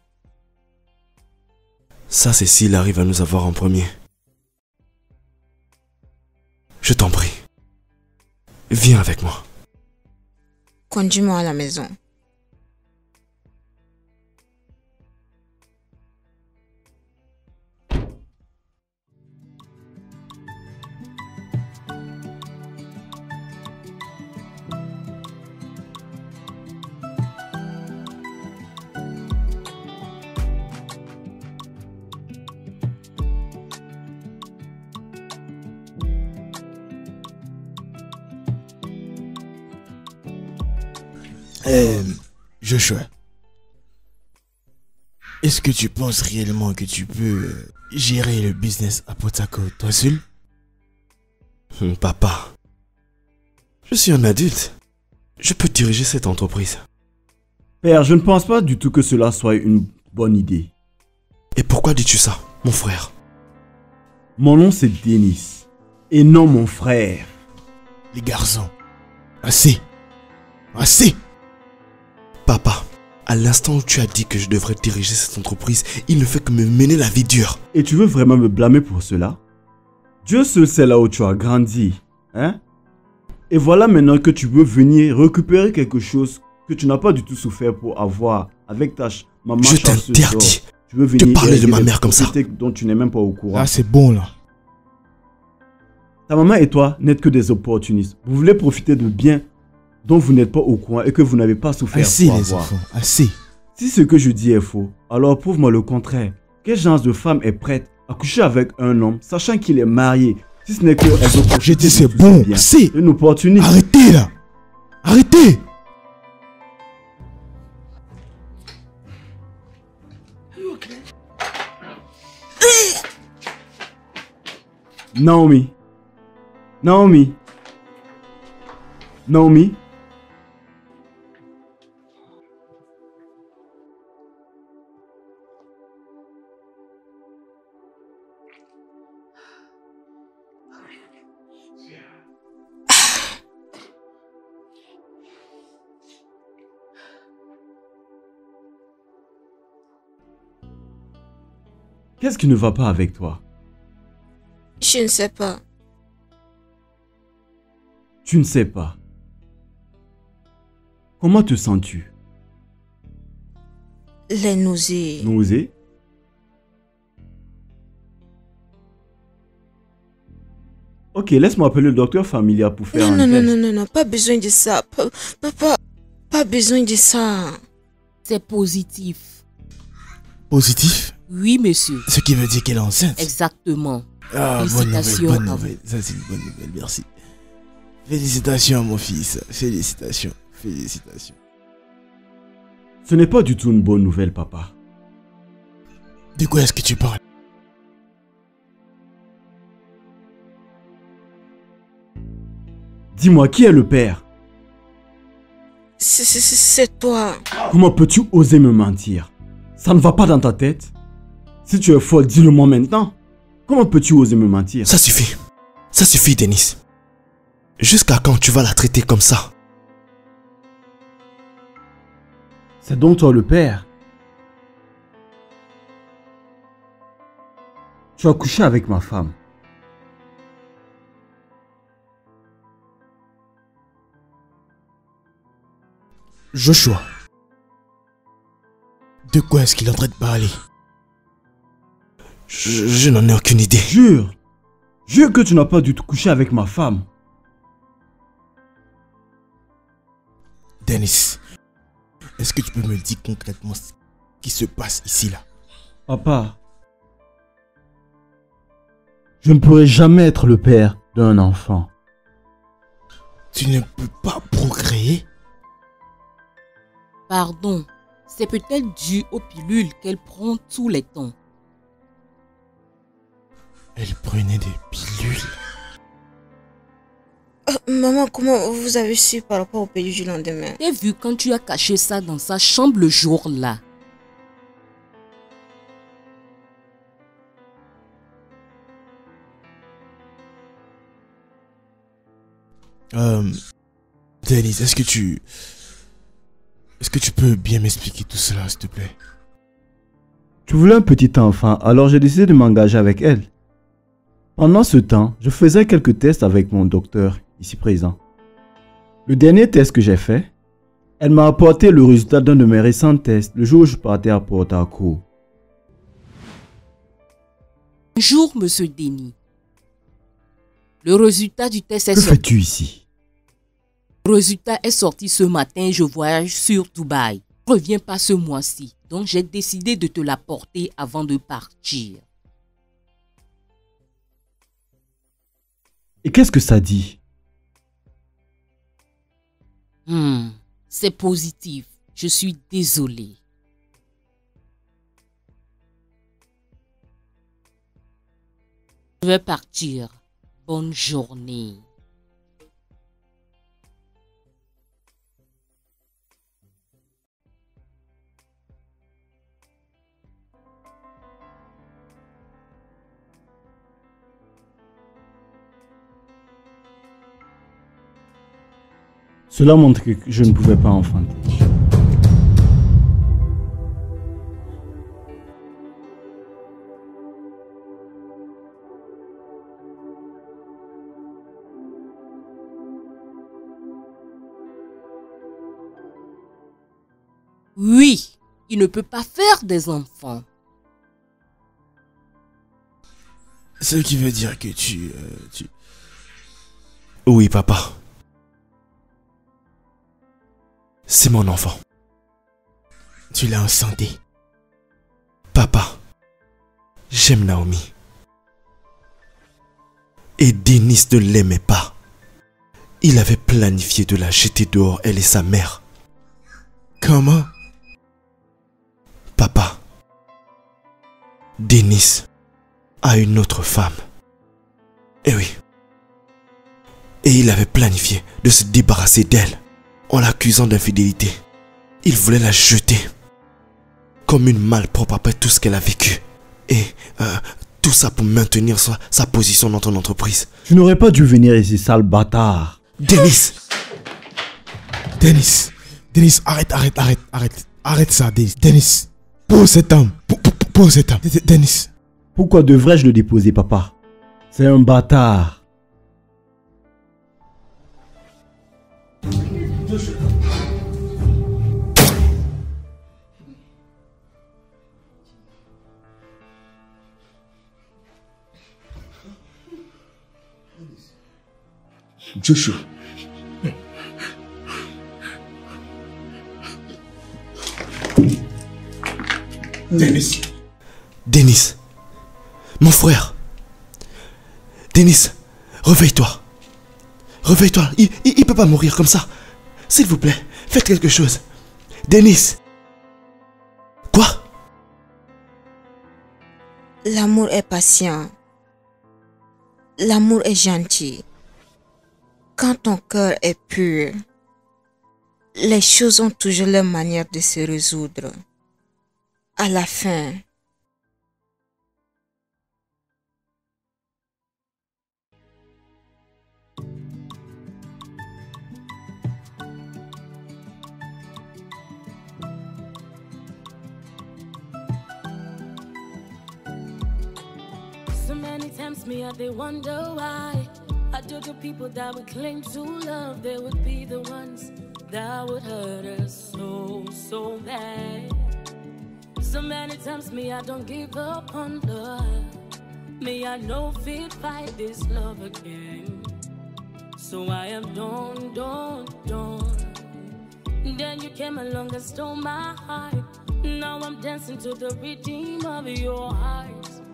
[SPEAKER 5] Ça, c'est s'il arrive à nous avoir en premier. Je t'en prie. Viens avec moi.
[SPEAKER 1] Conduis-moi à la maison.
[SPEAKER 7] Joshua, est-ce que tu penses réellement que tu peux gérer le business à Port Harcourt toi seul?
[SPEAKER 5] Papa, je suis un adulte. Je peux diriger cette entreprise.
[SPEAKER 2] Père, je ne pense pas du tout que cela soit une bonne idée.
[SPEAKER 5] Et pourquoi dis-tu ça, mon frère?
[SPEAKER 2] Mon nom c'est Denis. Et non mon frère.
[SPEAKER 7] Les garçons, assez. Assez.
[SPEAKER 5] Papa, à l'instant où tu as dit que je devrais diriger cette entreprise, il ne fait que me mener la vie dure.
[SPEAKER 2] Et tu veux vraiment me blâmer pour cela? Dieu seul sait là où tu as grandi. Hein? Et voilà maintenant que tu veux venir récupérer quelque chose que tu n'as pas du tout souffert pour avoir avec ta maman.
[SPEAKER 5] Je t'interdis
[SPEAKER 2] tu veux venir
[SPEAKER 5] de parler de ma mère comme ça.
[SPEAKER 2] Dont tu n'es même pas au courant.
[SPEAKER 7] Ah, c'est bon là.
[SPEAKER 2] Ta maman et toi n'êtes que des opportunistes. Vous voulez profiter de biens dont vous n'êtes pas au courant et que vous n'avez pas souffert
[SPEAKER 7] assez
[SPEAKER 2] pour
[SPEAKER 7] les
[SPEAKER 2] avoir.
[SPEAKER 7] enfants, assez.
[SPEAKER 2] Si ce que je dis est faux, alors prouve-moi le contraire. Quel genre de femme est prête à coucher avec un homme, sachant qu'il est marié, si ce n'est que elle veut profiter
[SPEAKER 7] J'ai dit
[SPEAKER 2] de
[SPEAKER 7] c'est
[SPEAKER 2] tous
[SPEAKER 7] bon,
[SPEAKER 2] ses biens.
[SPEAKER 7] assez.
[SPEAKER 2] Une opportuniste.
[SPEAKER 7] Arrêtez là. Arrêtez.
[SPEAKER 2] Naomi. Naomi. Naomi. Qu'est-ce qui ne va pas avec toi?
[SPEAKER 1] Je ne sais pas.
[SPEAKER 2] Tu ne sais pas. Comment te sens-tu?
[SPEAKER 1] Les nausées.
[SPEAKER 2] Nausée? Ok, laisse-moi appeler le docteur Familia pour faire un test.
[SPEAKER 1] Non, pas besoin de ça. Pas besoin de ça.
[SPEAKER 3] C'est positif.
[SPEAKER 7] Positif?
[SPEAKER 3] Oui, monsieur.
[SPEAKER 7] Ce qui veut dire qu'elle est enceinte.
[SPEAKER 3] Exactement.
[SPEAKER 7] Ah,
[SPEAKER 3] Félicitations
[SPEAKER 7] bonne
[SPEAKER 3] à
[SPEAKER 7] nouvelle. Ça, c'est une bonne nouvelle, merci. Félicitations, mon fils. Félicitations.
[SPEAKER 2] Ce n'est pas du tout une bonne nouvelle, papa.
[SPEAKER 7] De quoi est-ce que tu parles?
[SPEAKER 2] Dis-moi, qui est le père?
[SPEAKER 1] C'est toi.
[SPEAKER 2] Comment peux-tu oser me mentir? Ça ne va pas dans ta tête? Si tu es folle, dis-le-moi maintenant. Comment peux-tu oser me mentir?
[SPEAKER 5] Ça suffit. Ça suffit, Denis. Jusqu'à quand tu vas la traiter comme ça?
[SPEAKER 2] C'est donc toi le père. Tu as couché avec ma femme.
[SPEAKER 7] Joshua. De quoi est-ce qu'il est en train de parler?
[SPEAKER 5] Je n'en ai aucune idée.
[SPEAKER 2] Jure que tu n'as pas du tout couché avec ma femme.
[SPEAKER 7] Dennis, est-ce que tu peux me dire concrètement ce qui se passe ici là?
[SPEAKER 2] Papa, je ne pourrai jamais être le père d'un enfant.
[SPEAKER 7] Tu ne peux pas procréer?
[SPEAKER 3] Pardon, c'est peut-être dû aux pilules qu'elle prend tous les temps.
[SPEAKER 7] Elle prenait des pilules.
[SPEAKER 1] Maman, comment vous avez su par rapport au pays du lendemain?
[SPEAKER 3] T'as vu quand tu as caché ça dans sa chambre le jour-là?
[SPEAKER 7] Dennis, est-ce que tu peux bien m'expliquer tout cela, s'il te plaît?
[SPEAKER 2] Tu voulais un petit enfant, alors j'ai décidé de m'engager avec elle. Pendant ce temps, je faisais quelques tests avec mon docteur, ici présent. Le dernier test que j'ai fait, elle m'a apporté le résultat d'un de mes récents tests le jour où je partais à Port Harcourt.
[SPEAKER 3] Bonjour, monsieur Denis. Le résultat du test est
[SPEAKER 2] Que
[SPEAKER 3] sorti.
[SPEAKER 2] fais-tu ici?
[SPEAKER 3] Le résultat est sorti ce matin. Je voyage sur Dubaï. Je reviens pas ce mois-ci. Donc j'ai décidé de te l'apporter avant de partir.
[SPEAKER 2] Et qu'est-ce que ça dit?
[SPEAKER 3] C'est positif. Je suis désolé. Je vais partir. Bonne journée.
[SPEAKER 2] Cela montre que je ne pouvais pas enfanter.
[SPEAKER 3] Oui, il ne peut pas faire des enfants.
[SPEAKER 7] Ce qui veut dire que
[SPEAKER 5] Oui, papa. C'est mon enfant.
[SPEAKER 7] Tu l'as en santé.
[SPEAKER 5] Papa, j'aime Naomi. Et Denis ne l'aimait pas. Il avait planifié de la jeter dehors, elle et sa mère.
[SPEAKER 7] Comment?
[SPEAKER 5] Papa, Denis a une autre femme. Eh oui. Et il avait planifié de se débarrasser d'elle en l'accusant d'infidélité. Il voulait la jeter comme une malpropre après tout ce qu'elle a vécu. Et tout ça pour maintenir sa position dans ton entreprise.
[SPEAKER 2] Tu n'aurais pas dû venir ici, sale bâtard.
[SPEAKER 5] Denis!
[SPEAKER 7] Denis, arrête ça, Denis. Denis, pose cette arme. Pose cette arme. Denis.
[SPEAKER 2] Pourquoi devrais-je le déposer, papa? C'est un bâtard.
[SPEAKER 8] Dennis.
[SPEAKER 7] Joshua. Dennis.
[SPEAKER 5] Dennis. Mon frère. Dennis, réveille-toi. Réveille-toi. Il peut pas mourir comme ça. S'il vous plaît, faites quelque chose. Dennis. Quoi?
[SPEAKER 1] L'amour est patient. L'amour est gentil. Quand ton cœur est pur, les choses ont toujours leur manière de se résoudre. À la fin,
[SPEAKER 4] So many times me I they wonder why I do the people that we claim to love, they would be the ones that would hurt us so, so bad. So many times me I don't give up on love. Me I know fit fight this love again. So I am done. Then you came along and stole my heart. Now I'm dancing to the rhythm of your heart.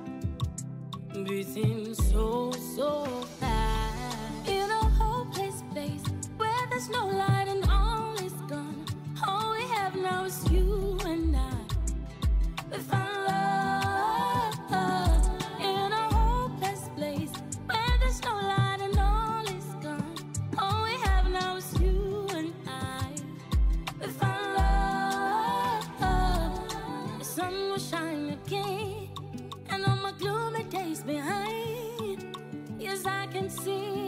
[SPEAKER 4] Beating so, so fast. In a hopeless place where there's no light and all is gone. All we have now is you and I. We found love. In a hopeless place where there's no light and all is gone. All we have now is you and I. We found love. The sun will shine again, and all my gloomy days behind. Yes, I can see